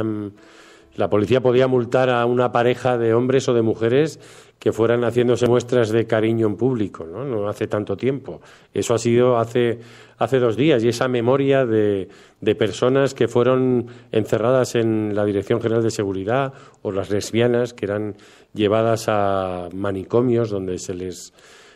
La policía podía multar a una pareja de hombres o de mujeres que fueran haciéndose muestras de cariño en público, ¿no? No hace tanto tiempo. Eso ha sido hace 2 días y esa memoria de personas que fueron encerradas en la Dirección General de Seguridad o las lesbianas que eran llevadas a manicomios donde se les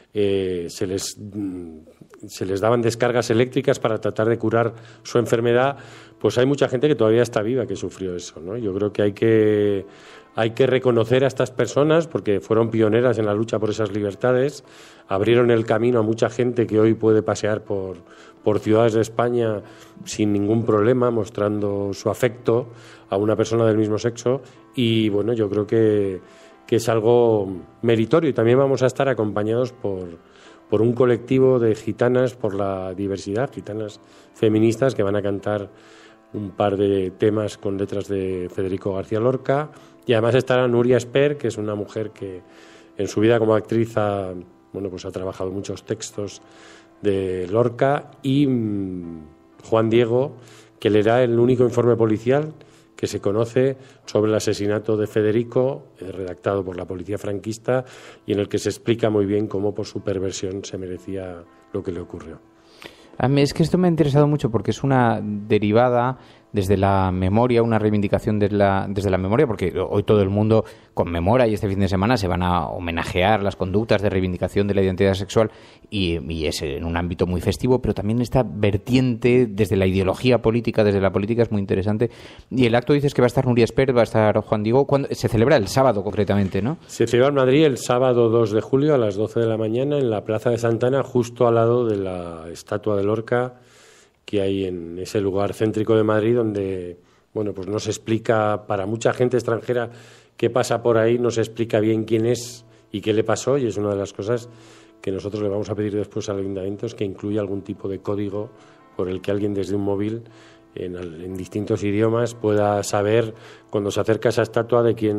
daban descargas eléctricas para tratar de curar su enfermedad, pues hay mucha gente que todavía está viva que sufrió eso, ¿no? Yo creo que hay que reconocer a estas personas porque fueron pioneras en la lucha por esas libertades, abrieron el camino a mucha gente que hoy puede pasear por ciudades de España sin ningún problema, mostrando su afecto a una persona del mismo sexo y bueno, yo creo que es algo meritorio y también vamos a estar acompañados por un colectivo de gitanas por la diversidad, gitanas feministas que van a cantar un par de temas con letras de Federico García Lorca y además estará Nuria Esper, que es una mujer que en su vida como actriz ha trabajado muchos textos de Lorca y Juan Diego, que leerá el único informe policial que se conoce sobre el asesinato de Federico, redactado por la policía franquista y en el que se explica muy bien cómo por su perversión se merecía lo que le ocurrió. A mí es que esto me ha interesado mucho porque es una derivada desde la memoria, una reivindicación desde la memoria, porque hoy todo el mundo conmemora y este fin de semana se van a homenajear las conductas de reivindicación de la identidad sexual y es en un ámbito muy festivo, pero también esta vertiente desde la ideología política, desde la política es muy interesante. Y el acto dices que va a estar Nuria Esper, va a estar Juan Diego, ¿cuándo? Se celebra el sábado concretamente, ¿no? Se celebra en Madrid el sábado 2 de julio a las 12 de la mañana en la Plaza de Santa Ana, justo al lado de la estatua de Lorca que hay en ese lugar céntrico de Madrid donde, bueno, pues no se explica para mucha gente extranjera que pasa por ahí, no se explica bien quién es y qué le pasó y es una de las cosas que nosotros le vamos a pedir después al ayuntamiento, es que incluya algún tipo de código por el que alguien desde un móvil en distintos idiomas pueda saber cuando se acerca a esa estatua de quién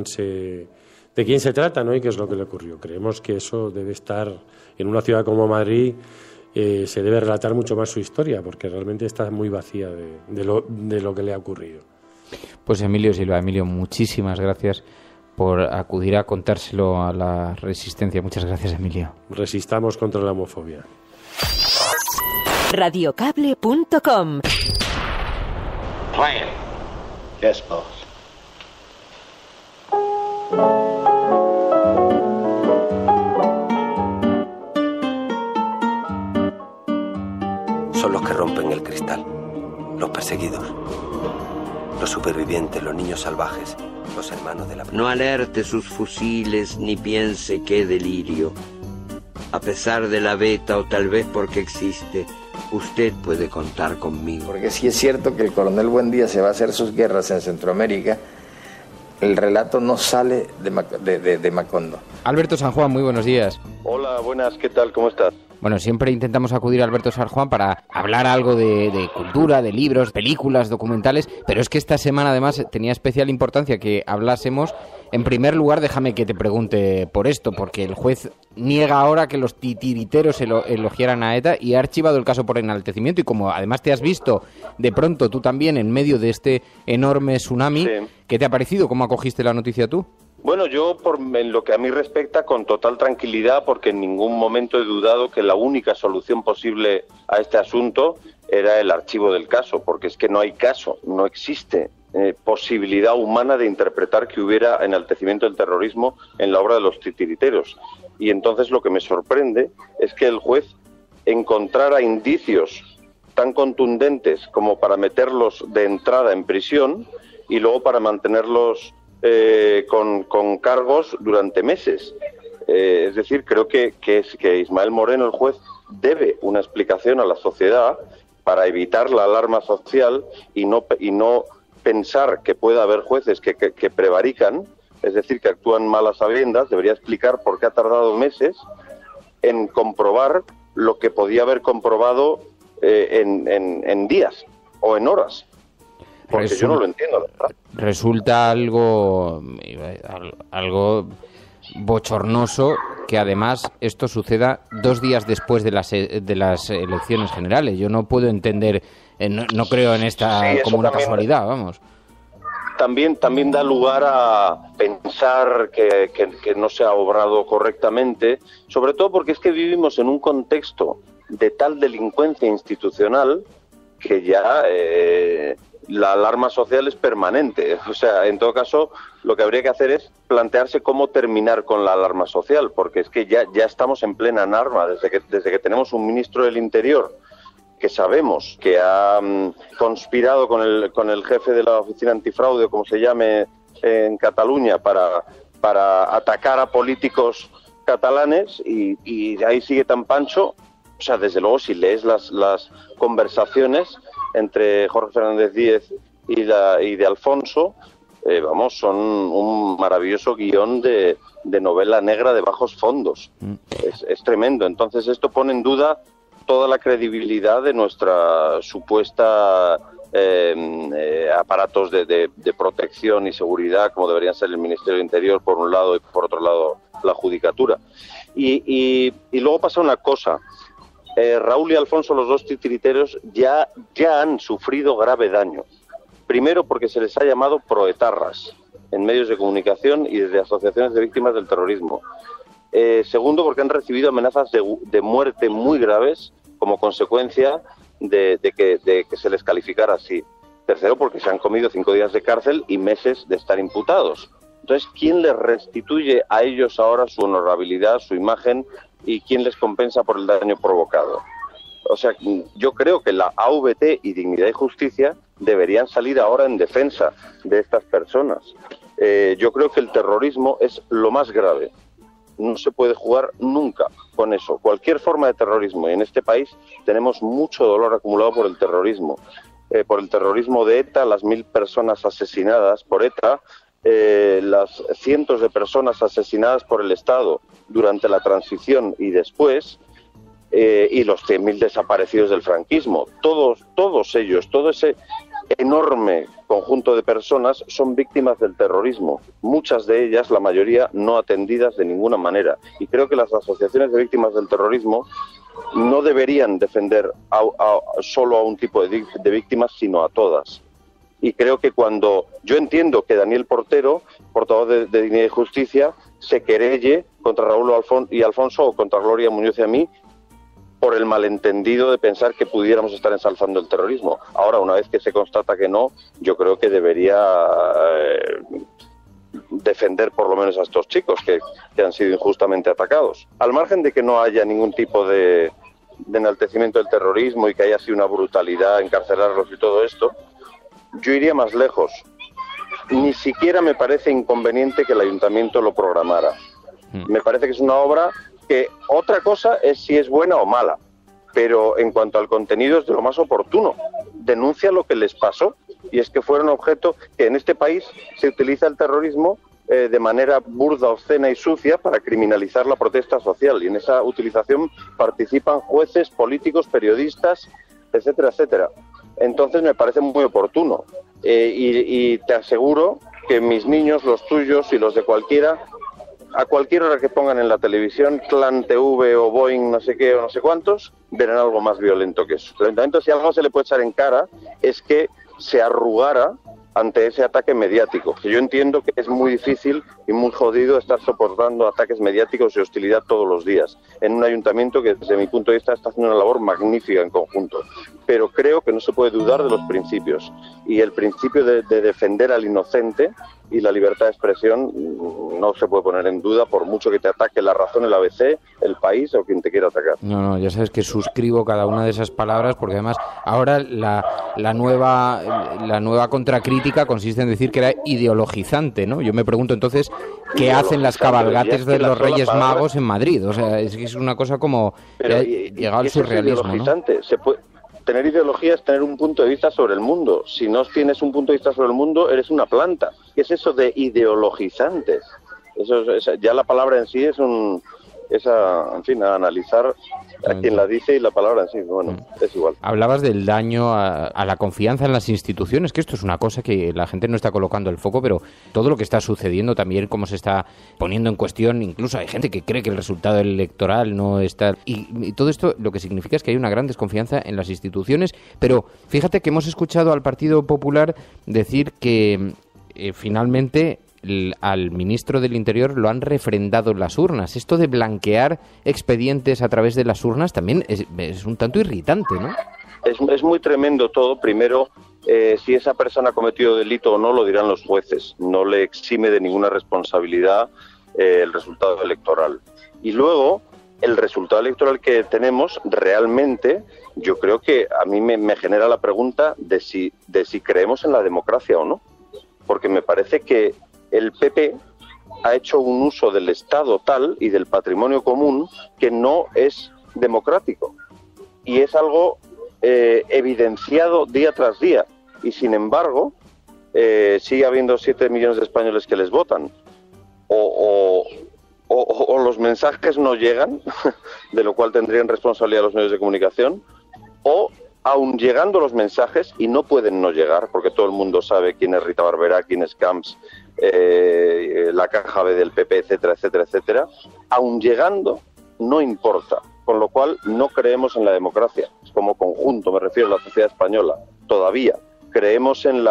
se trata, ¿no? Y qué es lo que le ocurrió. Creemos que eso debe estar en una ciudad como Madrid. Se debe relatar mucho más su historia porque realmente está muy vacía de lo que le ha ocurrido. Pues Emilio Silva, muchísimas gracias por acudir a contárselo a la Resistencia. Muchas gracias, Emilio. Resistamos contra la homofobia. Radiocable.com. Plan. Yes, boss. Son los que rompen el cristal, los perseguidos, los supervivientes, los niños salvajes, los hermanos de la... No alerte sus fusiles ni piense qué delirio. A pesar de la beta o tal vez porque existe, usted puede contar conmigo. Porque sí es cierto que el coronel Buendía se va a hacer sus guerras en Centroamérica el relato no sale de Macondo. Alberto San Juan, muy buenos días. Hola, buenas, ¿qué tal? ¿Cómo estás? Bueno, siempre intentamos acudir a Alberto San Juan para hablar algo de cultura, de libros, películas, documentales, pero es que esta semana además tenía especial importancia que hablásemos. En primer lugar, déjame que te pregunte por esto, porque el juez niega ahora que los titiriteros elogiaran a ETA y ha archivado el caso por enaltecimiento, y como además te has visto de pronto tú también en medio de este enorme tsunami, sí. ¿Qué te ha parecido? ¿Cómo acogiste la noticia tú? Bueno, yo en lo que a mí respecta, con total tranquilidad, porque en ningún momento he dudado que la única solución posible a este asunto era el archivo del caso, porque es que no hay caso, no existe posibilidad humana de interpretar que hubiera enaltecimiento del terrorismo en la obra de los titiriteros. Y entonces lo que me sorprende es que el juez encontrara indicios tan contundentes como para meterlos de entrada en prisión y luego para mantenerlos con cargos durante meses. Es decir, creo que Ismael Moreno, el juez, debe una explicación a la sociedad para evitar la alarma social y no pensar que pueda haber jueces que prevarican, es decir, que actúan mal a sabiendas. Debería explicar por qué ha tardado meses en comprobar lo que podía haber comprobado en días o en horas. Porque yo no lo entiendo, la verdad. Resulta algo bochornoso que además esto suceda 2 días después de las elecciones generales. Yo no puedo entender, no creo en esta como una casualidad, vamos. También da lugar a pensar que no se ha obrado correctamente, sobre todo porque es que vivimos en un contexto de tal delincuencia institucional que ya la alarma social es permanente. O sea, en todo caso, lo que habría que hacer es plantearse cómo terminar con la alarma social, porque es que ya estamos en plena alarma, desde que tenemos un ministro del Interior que sabemos que ha conspirado con el jefe de la oficina antifraude, como se llame en Cataluña, para atacar a políticos catalanes, y ahí sigue tan pancho. O sea, desde luego, si lees las conversaciones entre Jorge Fernández Díez y de Alfonso, son un maravilloso guión de novela negra de bajos fondos. Es tremendo. Entonces esto pone en duda toda la credibilidad de nuestra supuesta aparatos de protección y seguridad, como deberían ser el Ministerio del Interior por un lado y por otro lado la Judicatura. Y luego pasa una cosa. Raúl y Alfonso, los dos titiriteros, ya han sufrido grave daño. Primero, porque se les ha llamado proetarras en medios de comunicación y desde asociaciones de víctimas del terrorismo. Segundo, porque han recibido amenazas de muerte muy graves como consecuencia de que se les calificara así. Tercero, porque se han comido 5 días de cárcel y meses de estar imputados. Entonces, ¿quién les restituye a ellos ahora su honorabilidad, su imagen, y quién les compensa por el daño provocado? O sea, yo creo que la AVT y Dignidad y Justicia deberían salir ahora en defensa de estas personas. Yo creo que el terrorismo es lo más grave. No se puede jugar nunca con eso. Cualquier forma de terrorismo. Y en este país tenemos mucho dolor acumulado por el terrorismo. Por el terrorismo de ETA, las 1000 personas asesinadas por ETA, las cientos de personas asesinadas por el Estado durante la transición y después, y los 100.000 desaparecidos del franquismo. Todos ellos, todo ese enorme conjunto de personas son víctimas del terrorismo. Muchas de ellas, la mayoría, no atendidas de ninguna manera. Y creo que las asociaciones de víctimas del terrorismo no deberían defender solo a un tipo de víctimas, sino a todas. Y creo que cuando yo entiendo que Daniel Portero, portavoz de Dignidad y Justicia, se querelle contra Raúl y Alfonso o contra Gloria Muñoz y a mí por el malentendido de pensar que pudiéramos estar ensalzando el terrorismo. Ahora, una vez que se constata que no, yo creo que debería defender por lo menos a estos chicos que han sido injustamente atacados. Al margen de que no haya ningún tipo de enaltecimiento del terrorismo y que haya sido una brutalidad encarcelarlos y todo esto, yo iría más lejos. Ni siquiera me parece inconveniente que el ayuntamiento lo programara. Me parece que es una obra que otra cosa es si es buena o mala, pero en cuanto al contenido es de lo más oportuno. Denuncia lo que les pasó y es que fueron objeto, que en este país se utiliza el terrorismo de manera burda, obscena y sucia para criminalizar la protesta social, y en esa utilización participan jueces, políticos, periodistas, etcétera, etcétera. Entonces me parece muy oportuno, y te aseguro que mis niños, los tuyos y los de cualquiera, a cualquier hora que pongan en la televisión, Clan TV o Boeing no sé qué o no sé cuántos, verán algo más violento que eso. El Ayuntamiento, si algo se le puede echar en cara, es que se arrugara ante ese ataque mediático, que yo entiendo que es muy difícil y muy jodido estar soportando ataques mediáticos y hostilidad todos los días, en un ayuntamiento que desde mi punto de vista está haciendo una labor magnífica en conjunto, pero creo que no se puede dudar de los principios, y el principio de defender al inocente y la libertad de expresión no se puede poner en duda, por mucho que te ataque La Razón, el ABC, El País o quien te quiera atacar. No, ya sabes que suscribo cada una de esas palabras, porque además ahora la nueva contracrítica consiste en decir que era ideologizante, ¿no? Yo me pregunto entonces, ¿qué hacen las cabalgates de los Reyes Magos en Madrid? O sea, es una cosa como llegado al surrealismo, ¿no? Tener ideología es tener un punto de vista sobre el mundo. Si no tienes un punto de vista sobre el mundo, eres una planta. ¿Qué es eso de ideologizantes? Ya la palabra en sí es a analizar a quien la dice, y la palabra en sí, bueno, es igual. Hablabas del daño a la confianza en las instituciones, que esto es una cosa que la gente no está colocando el foco, pero todo lo que está sucediendo también, cómo se está poniendo en cuestión, incluso hay gente que cree que el resultado electoral no está... Y todo esto lo que significa es que hay una gran desconfianza en las instituciones, pero fíjate que hemos escuchado al Partido Popular decir que finalmente al ministro del Interior lo han refrendado las urnas. Esto de blanquear expedientes a través de las urnas también es un tanto irritante, ¿no? Es muy tremendo todo. Primero, si esa persona ha cometido delito o no, lo dirán los jueces. No le exime de ninguna responsabilidad el resultado electoral. Y luego, el resultado electoral que tenemos, realmente, yo creo que a mí me genera la pregunta de si creemos en la democracia o no. Porque me parece que el PP ha hecho un uso del Estado tal y del patrimonio común que no es democrático. Y es algo evidenciado día tras día. Y sin embargo, sigue habiendo 7 millones de españoles que les votan. O los mensajes no llegan, de lo cual tendrían responsabilidad los medios de comunicación, o aun llegando los mensajes, y no pueden no llegar, porque todo el mundo sabe quién es Rita Barberá, quién es Camps, la caja B del PP, etcétera, etcétera, etcétera, aun llegando, no importa. Con lo cual, no creemos en la democracia, como conjunto, me refiero a la sociedad española, todavía. Creemos en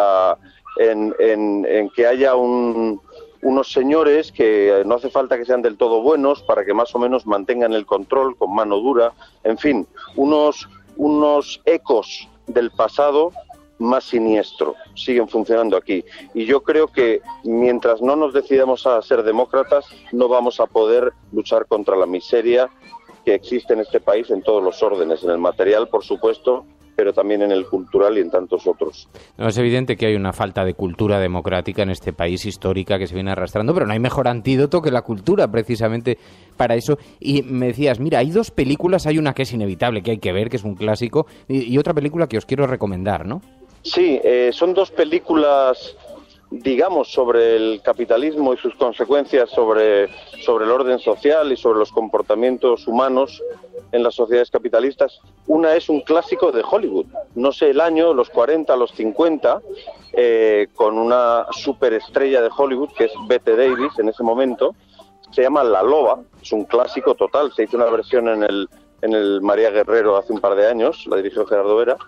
que haya unos señores que no hace falta que sean del todo buenos para que más o menos mantengan el control con mano dura, en fin, unos ecos del pasado más siniestro siguen funcionando aquí, y yo creo que mientras no nos decidamos a ser demócratas no vamos a poder luchar contra la miseria que existe en este país en todos los órdenes, en el material por supuesto, pero también en el cultural y en tantos otros. No, es evidente que hay una falta de cultura democrática en este país, histórica, que se viene arrastrando, pero no hay mejor antídoto que la cultura, precisamente para eso. Y me decías, mira, hay 2 películas, hay una que es inevitable, que hay que ver, que es un clásico, y otra película que os quiero recomendar, ¿no? Sí, son 2 películas, digamos, sobre el capitalismo y sus consecuencias sobre el orden social y sobre los comportamientos humanos en las sociedades capitalistas. Una es un clásico de Hollywood, no sé el año, los 40, los 50, con una superestrella de Hollywood que es Bette Davis en ese momento. Se llama La Loba, es un clásico total, se hizo una versión en el María Guerrero hace un par de años, la dirigió Gerardo Vera,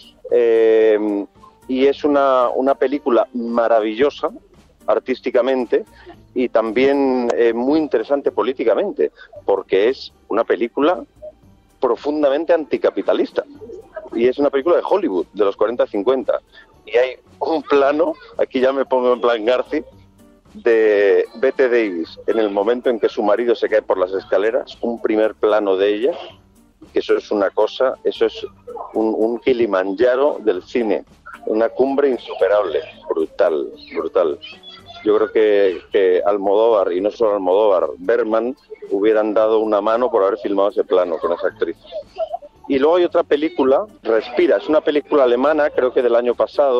y es una película maravillosa artísticamente y también muy interesante políticamente, porque es una película profundamente anticapitalista, y es una película de Hollywood de los 40-50, y hay un plano, aquí ya me pongo en plan Garci, de Bette Davis en el momento en que su marido se cae por las escaleras, un primer plano de ella, que eso es una cosa, eso es un Kilimanjaro del cine, una cumbre insuperable, brutal. Yo creo que Almodóvar, y no solo Almodóvar, Bergman hubieran dado una mano por haber filmado ese plano con esa actriz. Y luego hay otra película, Respira, es una película alemana, creo que del año pasado,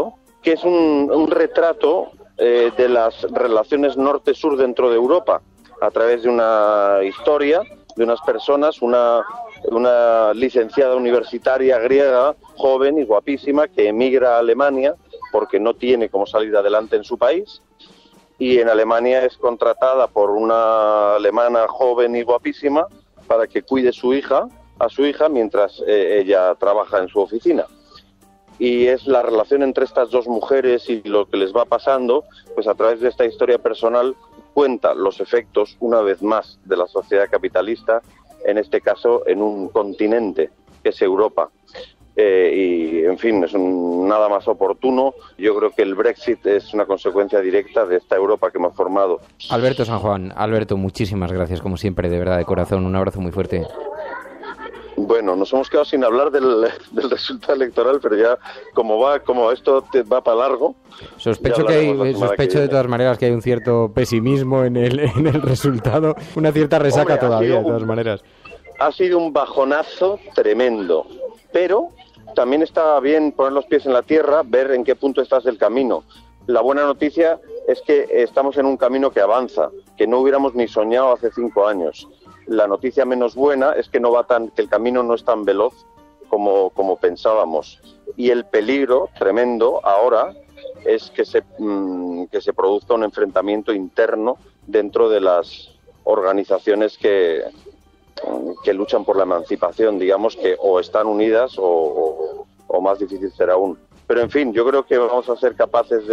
que es un retrato de las relaciones norte-sur dentro de Europa, a través de una historia de unas personas, una licenciada universitaria griega, joven y guapísima, que emigra a Alemania porque no tiene cómo salir adelante en su país, y en Alemania es contratada por una alemana joven y guapísima para que cuide a su hija mientras ella trabaja en su oficina. Y es la relación entre estas dos mujeres y lo que les va pasando, pues a través de esta historia personal cuenta los efectos, una vez más, de la sociedad capitalista, en este caso en un continente que es Europa. Y, en fin, es nada más oportuno. Yo creo que el Brexit es una consecuencia directa de esta Europa que hemos formado. Alberto San Juan, Alberto, muchísimas gracias, como siempre, de verdad, de corazón. Un abrazo muy fuerte. Bueno, nos hemos quedado sin hablar del resultado electoral, pero ya como esto va para largo. Sospecho de todas maneras que hay un cierto pesimismo en el resultado, una cierta resaca todavía, de todas maneras. Ha sido un bajonazo tremendo, pero también está bien poner los pies en la tierra, ver en qué punto estás del camino. La buena noticia es que estamos en un camino que avanza, que no hubiéramos ni soñado hace 5 años. La noticia menos buena es que que el camino no es tan veloz como pensábamos. Y el peligro tremendo ahora es que se produzca un enfrentamiento interno dentro de las organizaciones que luchan por la emancipación, digamos, que o están unidas o más difícil será aún. Pero en fin, yo creo que vamos a ser capaces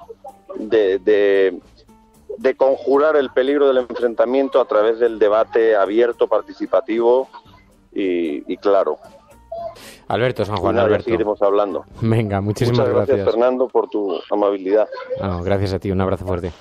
de conjurar el peligro del enfrentamiento a través del debate abierto, participativo y claro. Alberto San Juan, Alberto. Seguiremos hablando. Venga, muchísimas gracias, Fernando, por tu amabilidad. Gracias a ti, un abrazo fuerte.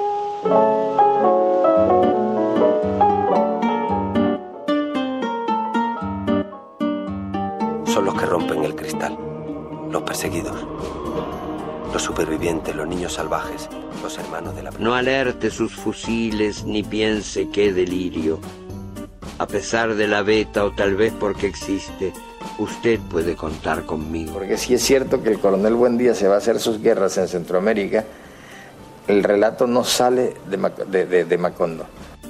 Son los que rompen el cristal, los perseguidos, los supervivientes, los niños salvajes, los hermanos de la... No alerte sus fusiles ni piense qué delirio. A pesar de la beta o tal vez porque existe, usted puede contar conmigo. Porque sí es cierto que el coronel Buendía se va a hacer sus guerras en Centroamérica, el relato no sale de Macondo.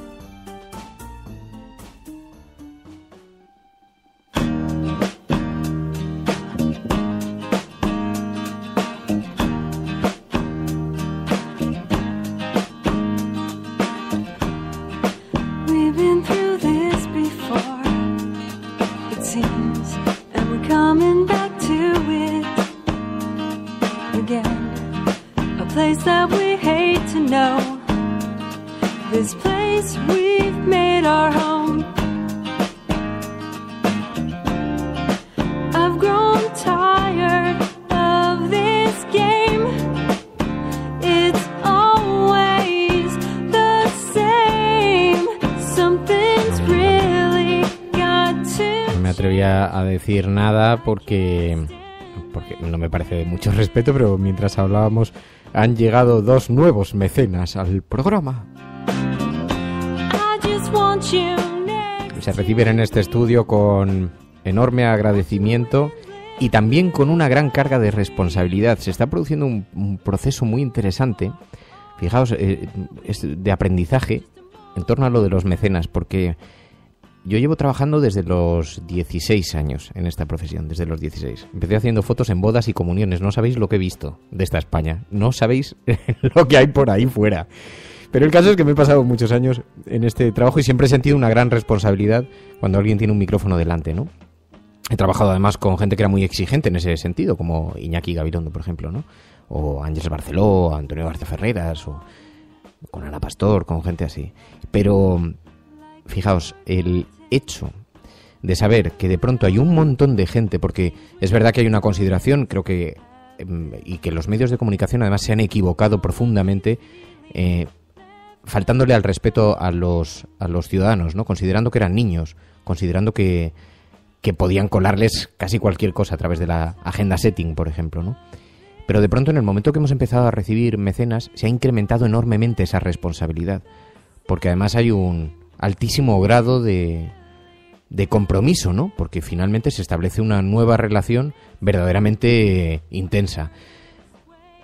A decir nada porque no me parece de mucho respeto, pero mientras hablábamos han llegado 2 nuevos mecenas al programa. Se reciben en este estudio con enorme agradecimiento y también con una gran carga de responsabilidad. Se está produciendo un proceso muy interesante, fijaos, de aprendizaje en torno a lo de los mecenas, porque yo llevo trabajando desde los 16 años en esta profesión, desde los 16. Empecé haciendo fotos en bodas y comuniones. No sabéis lo que he visto de esta España. No sabéis lo que hay por ahí fuera. Pero el caso es que me he pasado muchos años en este trabajo y siempre he sentido una gran responsabilidad cuando alguien tiene un micrófono delante, ¿no? He trabajado además con gente que era muy exigente en ese sentido, como Iñaki Gabilondo, por ejemplo, ¿no? O Ángeles Barceló, Antonio García Ferreras, o con Ana Pastor, con gente así. Pero fijaos, el hecho de saber que de pronto hay un montón de gente, porque es verdad que hay una consideración, creo que, y que los medios de comunicación además se han equivocado profundamente, faltándole al respeto a los ciudadanos, ¿no? Considerando que eran niños, considerando que podían colarles casi cualquier cosa a través de la agenda setting, por ejemplo, ¿no? Pero de pronto, en el momento que hemos empezado a recibir mecenas, se ha incrementado enormemente esa responsabilidad, porque además hay un altísimo grado de compromiso, ¿no? Porque finalmente se establece una nueva relación verdaderamente intensa.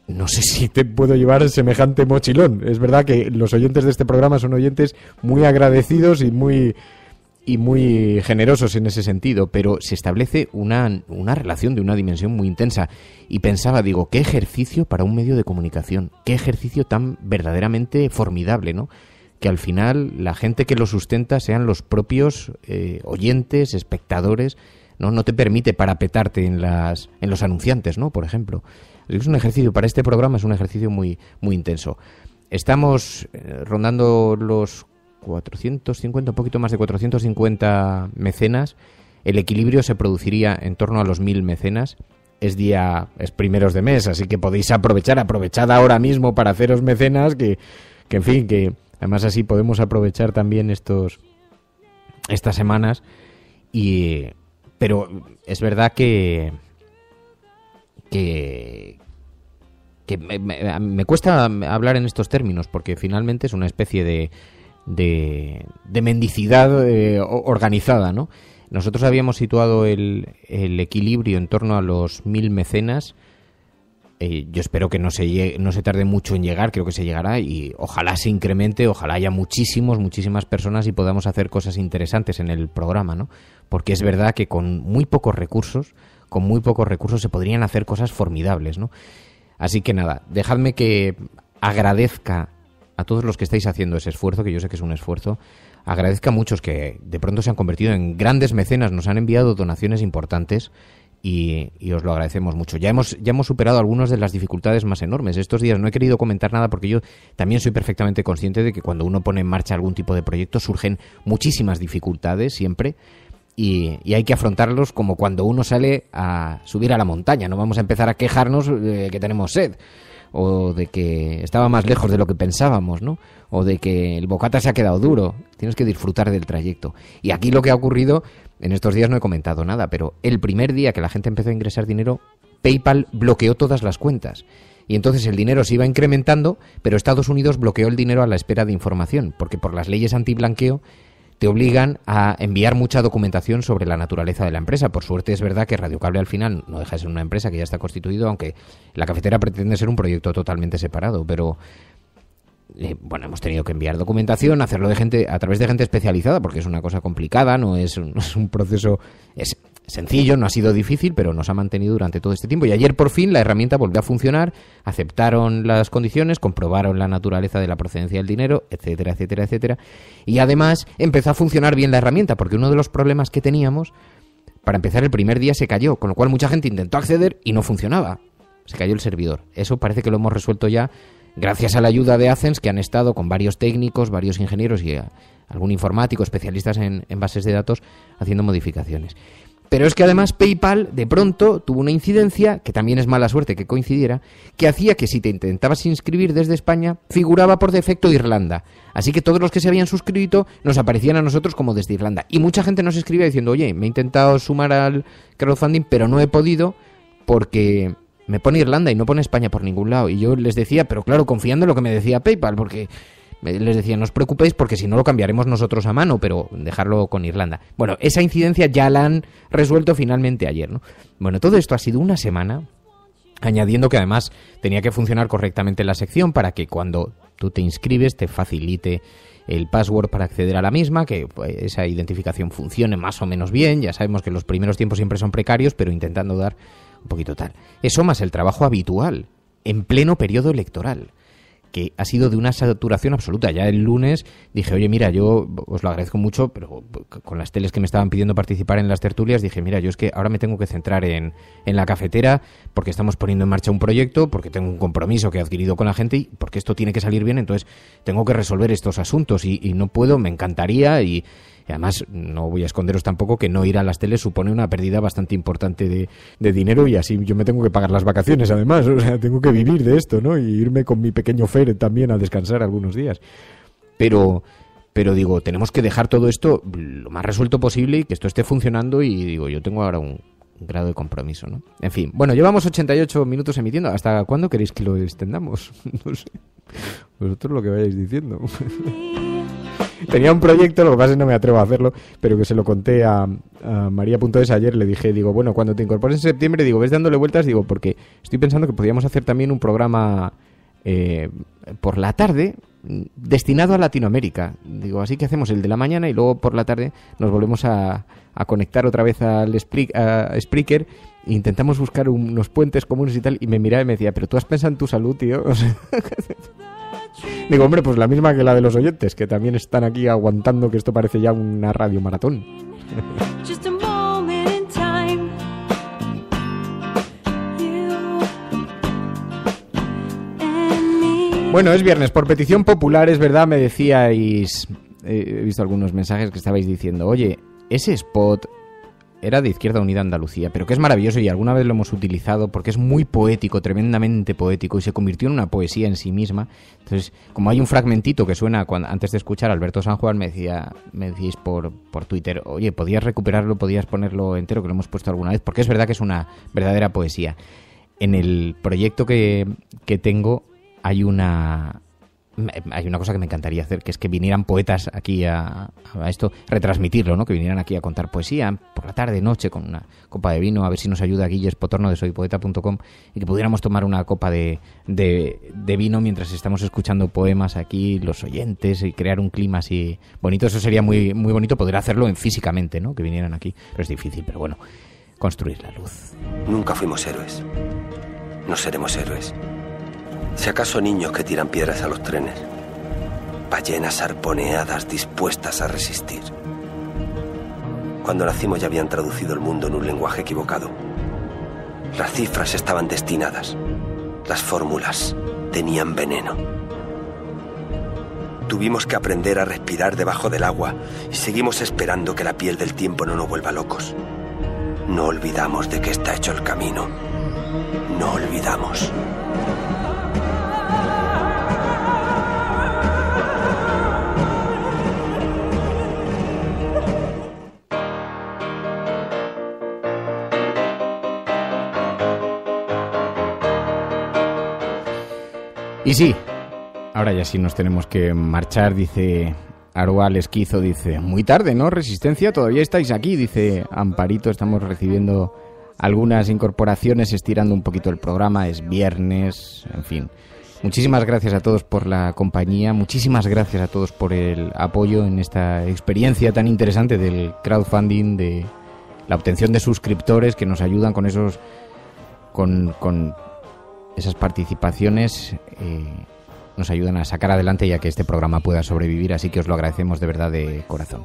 no sé si te puedo llevar semejante mochilón. Es verdad que los oyentes de este programa son oyentes muy agradecidos y muy generosos en ese sentido, pero se establece una relación de una dimensión muy intensa. Y pensaba, digo, qué ejercicio para un medio de comunicación, qué ejercicio tan verdaderamente formidable, ¿no? Que al final la gente que lo sustenta sean los propios oyentes, espectadores, ¿no? No te permite parapetarte en los anunciantes, ¿no? Por ejemplo. Es un ejercicio, para este programa es un ejercicio muy, muy intenso. Estamos rondando los 450, un poquito más de 450 mecenas. El equilibrio se produciría en torno a los 1000 mecenas. Es primeros de mes, así que podéis aprovechad ahora mismo para haceros mecenas, que en fin, que además así podemos aprovechar también estas semanas. Pero es verdad que me cuesta hablar en estos términos, porque finalmente es una especie de mendicidad organizada, ¿no? Nosotros habíamos situado el equilibrio en torno a los 1000 mecenas. Yo espero que no se tarde mucho en llegar, creo que se llegará, y ojalá se incremente, ojalá haya muchísimas personas y podamos hacer cosas interesantes en el programa, ¿no? Porque es verdad que con muy pocos recursos se podrían hacer cosas formidables, ¿no? Así que nada, dejadme que agradezca a todos los que estáis haciendo ese esfuerzo, que yo sé que es un esfuerzo. Agradezca a muchos que de pronto se han convertido en grandes mecenas, nos han enviado donaciones importantes y os lo agradecemos mucho. Ya hemos superado algunas de las dificultades más enormes. Estos días no he querido comentar nada porque yo también soy perfectamente consciente de que cuando uno pone en marcha algún tipo de proyecto surgen muchísimas dificultades siempre. Y hay que afrontarlos como cuando uno sale a subir a la montaña. No vamos a empezar a quejarnos de que tenemos sed, o de que estaba más lejos de lo que pensábamos, ¿no? O de que el bocata se ha quedado duro. Tienes que disfrutar del trayecto. Y aquí lo que ha ocurrido, en estos días no he comentado nada, pero el primer día que la gente empezó a ingresar dinero, PayPal bloqueó todas las cuentas. Y entonces el dinero se iba incrementando, pero Estados Unidos bloqueó el dinero a la espera de información, porque por las leyes antiblanqueo te obligan a enviar mucha documentación sobre la naturaleza de la empresa. Por suerte es verdad que Radio Cable al final no deja de ser una empresa que ya está constituido, aunque la cafetera pretende ser un proyecto totalmente separado, pero bueno, hemos tenido que enviar documentación, hacerlo a través de gente especializada, porque es una cosa complicada, no es un proceso es sencillo, no ha sido difícil, pero nos ha mantenido durante todo este tiempo. Y ayer por fin la herramienta volvió a funcionar, aceptaron las condiciones, comprobaron la naturaleza de la procedencia del dinero, etcétera, etcétera, etcétera. Y además empezó a funcionar bien la herramienta, porque uno de los problemas que teníamos, para empezar, el primer día se cayó, con lo cual mucha gente intentó acceder y no funcionaba. Se cayó el servidor. Eso parece que lo hemos resuelto ya gracias a la ayuda de Athens, que han estado con varios técnicos, varios ingenieros y algún informático, especialistas en bases de datos, haciendo modificaciones. Pero es que además PayPal de pronto tuvo una incidencia, que también es mala suerte que coincidiera, que hacía que si te intentabas inscribir desde España, figuraba por defecto Irlanda. Así que todos los que se habían suscrito nos aparecían a nosotros como desde Irlanda. Y mucha gente nos escribía diciendo, oye, me he intentado sumar al crowdfunding, pero no he podido porque me pone Irlanda y no pone España por ningún lado. Y yo les decía, pero claro, confiando en lo que me decía PayPal, porque les decía, no os preocupéis porque si no lo cambiaremos nosotros a mano, pero dejarlo con Irlanda. Bueno, esa incidencia ya la han resuelto finalmente ayer, ¿no? Bueno, todo esto ha sido una semana, añadiendo que además tenía que funcionar correctamente la sección para que cuando tú te inscribes te facilite el password para acceder a la misma, que esa identificación funcione más o menos bien. Ya sabemos que los primeros tiempos siempre son precarios, pero intentando dar un poquito tal. Eso más el trabajo habitual en pleno periodo electoral, que ha sido de una saturación absoluta. Ya el lunes dije, oye, mira, yo os lo agradezco mucho, pero con las teles que me estaban pidiendo participar en las tertulias, dije, mira, yo es que ahora me tengo que centrar en la cafetera, porque estamos poniendo en marcha un proyecto, porque tengo un compromiso que he adquirido con la gente y porque esto tiene que salir bien, entonces tengo que resolver estos asuntos y no puedo, me encantaría y además no voy a esconderos tampoco que no ir a las teles supone una pérdida bastante importante de dinero y así yo me tengo que pagar las vacaciones además, o sea, tengo que vivir de esto, ¿no? Y irme con mi pequeño Fer también a descansar algunos días. Pero digo, tenemos que dejar todo esto lo más resuelto posible y que esto esté funcionando y digo, yo tengo ahora un grado de compromiso, ¿no? En fin, bueno, llevamos 88 minutos emitiendo. ¿Hasta cuándo queréis que lo extendamos? No sé. Vosotros lo que vayáis diciendo. Tenía un proyecto, lo que pasa es que no me atrevo a hacerlo, pero que se lo conté a María.es ayer. Le dije, digo, bueno, cuando te incorpores en septiembre, digo, ves dándole vueltas, digo, porque estoy pensando que podríamos hacer también un programa por la tarde destinado a Latinoamérica. Digo, así que hacemos el de la mañana y luego por la tarde nos volvemos a conectar otra vez a Spreaker e intentamos buscar unos puentes comunes y tal. Y me miraba y me decía, pero tú has pensado en tu salud, tío. O sea, digo, hombre, pues la misma que la de los oyentes, que también están aquí aguantando, que esto parece ya una radio maratón. Bueno, es viernes, por petición popular, es verdad, me decíais, he visto algunos mensajes que estabais diciendo, oye, ese spot era de Izquierda Unida Andalucía, pero que es maravilloso y alguna vez lo hemos utilizado porque es muy poético, tremendamente poético, y se convirtió en una poesía en sí misma. Entonces, como hay un fragmentito que suena antes de escuchar a Alberto San Juan, me decíais por Twitter, oye, podías recuperarlo, podías ponerlo entero, que lo hemos puesto alguna vez, porque es verdad que es una verdadera poesía. En el proyecto que tengo hay una cosa que me encantaría hacer, que es que vinieran poetas aquí a esto, retransmitirlo, ¿no? Que vinieran aquí a contar poesía por la tarde, noche, con una copa de vino, a ver si nos ayuda Guilles Potorno de soypoeta.com, y que pudiéramos tomar una copa de vino mientras estamos escuchando poemas aquí, los oyentes, y crear un clima así bonito. Eso sería muy, muy bonito poder hacerlo físicamente, ¿no? Que vinieran aquí, pero es difícil, pero bueno, construir la luz. Nunca fuimos héroes. No seremos héroes. Si acaso niños que tiran piedras a los trenes, ballenas arponeadas dispuestas a resistir. Cuando nacimos ya habían traducido el mundo en un lenguaje equivocado. Las cifras estaban destinadas, las fórmulas tenían veneno. Tuvimos que aprender a respirar debajo del agua y seguimos esperando que la piel del tiempo no nos vuelva locos. No olvidamos de qué está hecho el camino. No olvidamos. Y sí, ahora ya sí nos tenemos que marchar, dice Arual Esquizo, dice, muy tarde, ¿no? Resistencia, todavía estáis aquí, dice Amparito, estamos recibiendo algunas incorporaciones, estirando un poquito el programa, es viernes, en fin. Muchísimas gracias a todos por la compañía, muchísimas gracias a todos por el apoyo en esta experiencia tan interesante del crowdfunding, de la obtención de suscriptores que nos ayudan con esos, con esas participaciones, nos ayudan a sacar adelante y a que este programa pueda sobrevivir, así que os lo agradecemos de verdad de corazón.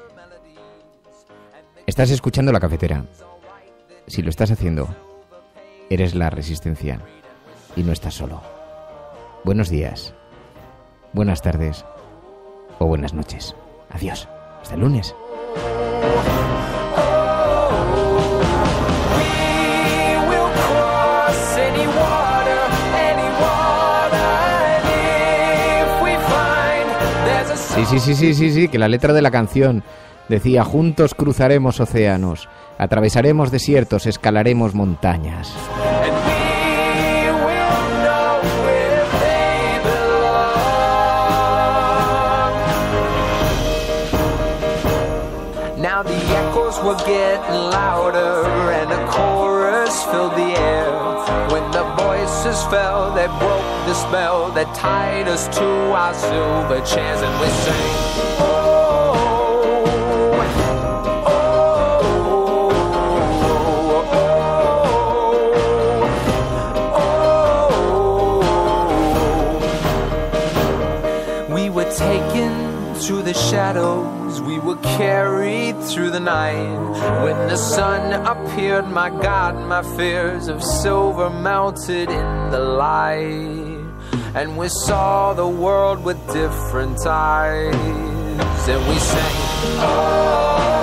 Estás escuchando La Cafetera. Si lo estás haciendo, eres la resistencia y no estás solo. Buenos días, buenas tardes o buenas noches. Adiós, hasta el lunes. Sí, que la letra de la canción decía, juntos cruzaremos océanos, atravesaremos desiertos, escalaremos montañas. Now the echoes were getting louder and a chorus filled the air. When the voices fell, they broke the spell that tied us to our silver chairs, and we sang, oh, oh, oh, oh. We were taken to the shadows, we were carried through the night. When the sun appeared, my God, my fears of silver melted in the light. And we saw the world with different eyes. And we sang, oh,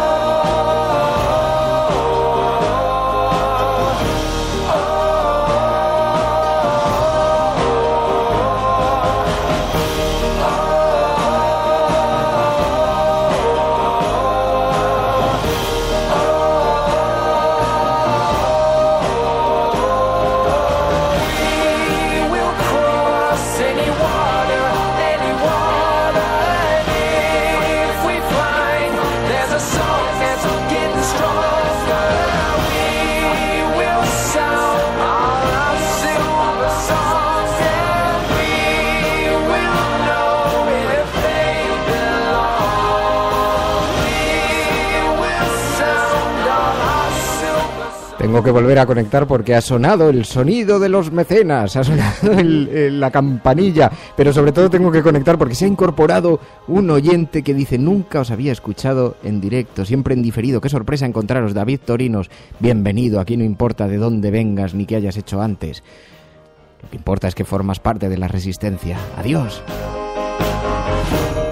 Tengo que volver a conectar porque ha sonado el sonido de los mecenas, ha sonado la campanilla, pero sobre todo tengo que conectar porque se ha incorporado un oyente que dice: nunca os había escuchado en directo, siempre en diferido. Qué sorpresa encontraros, David Torinos. Bienvenido, aquí no importa de dónde vengas ni qué hayas hecho antes. Lo que importa es que formas parte de la resistencia. Adiós.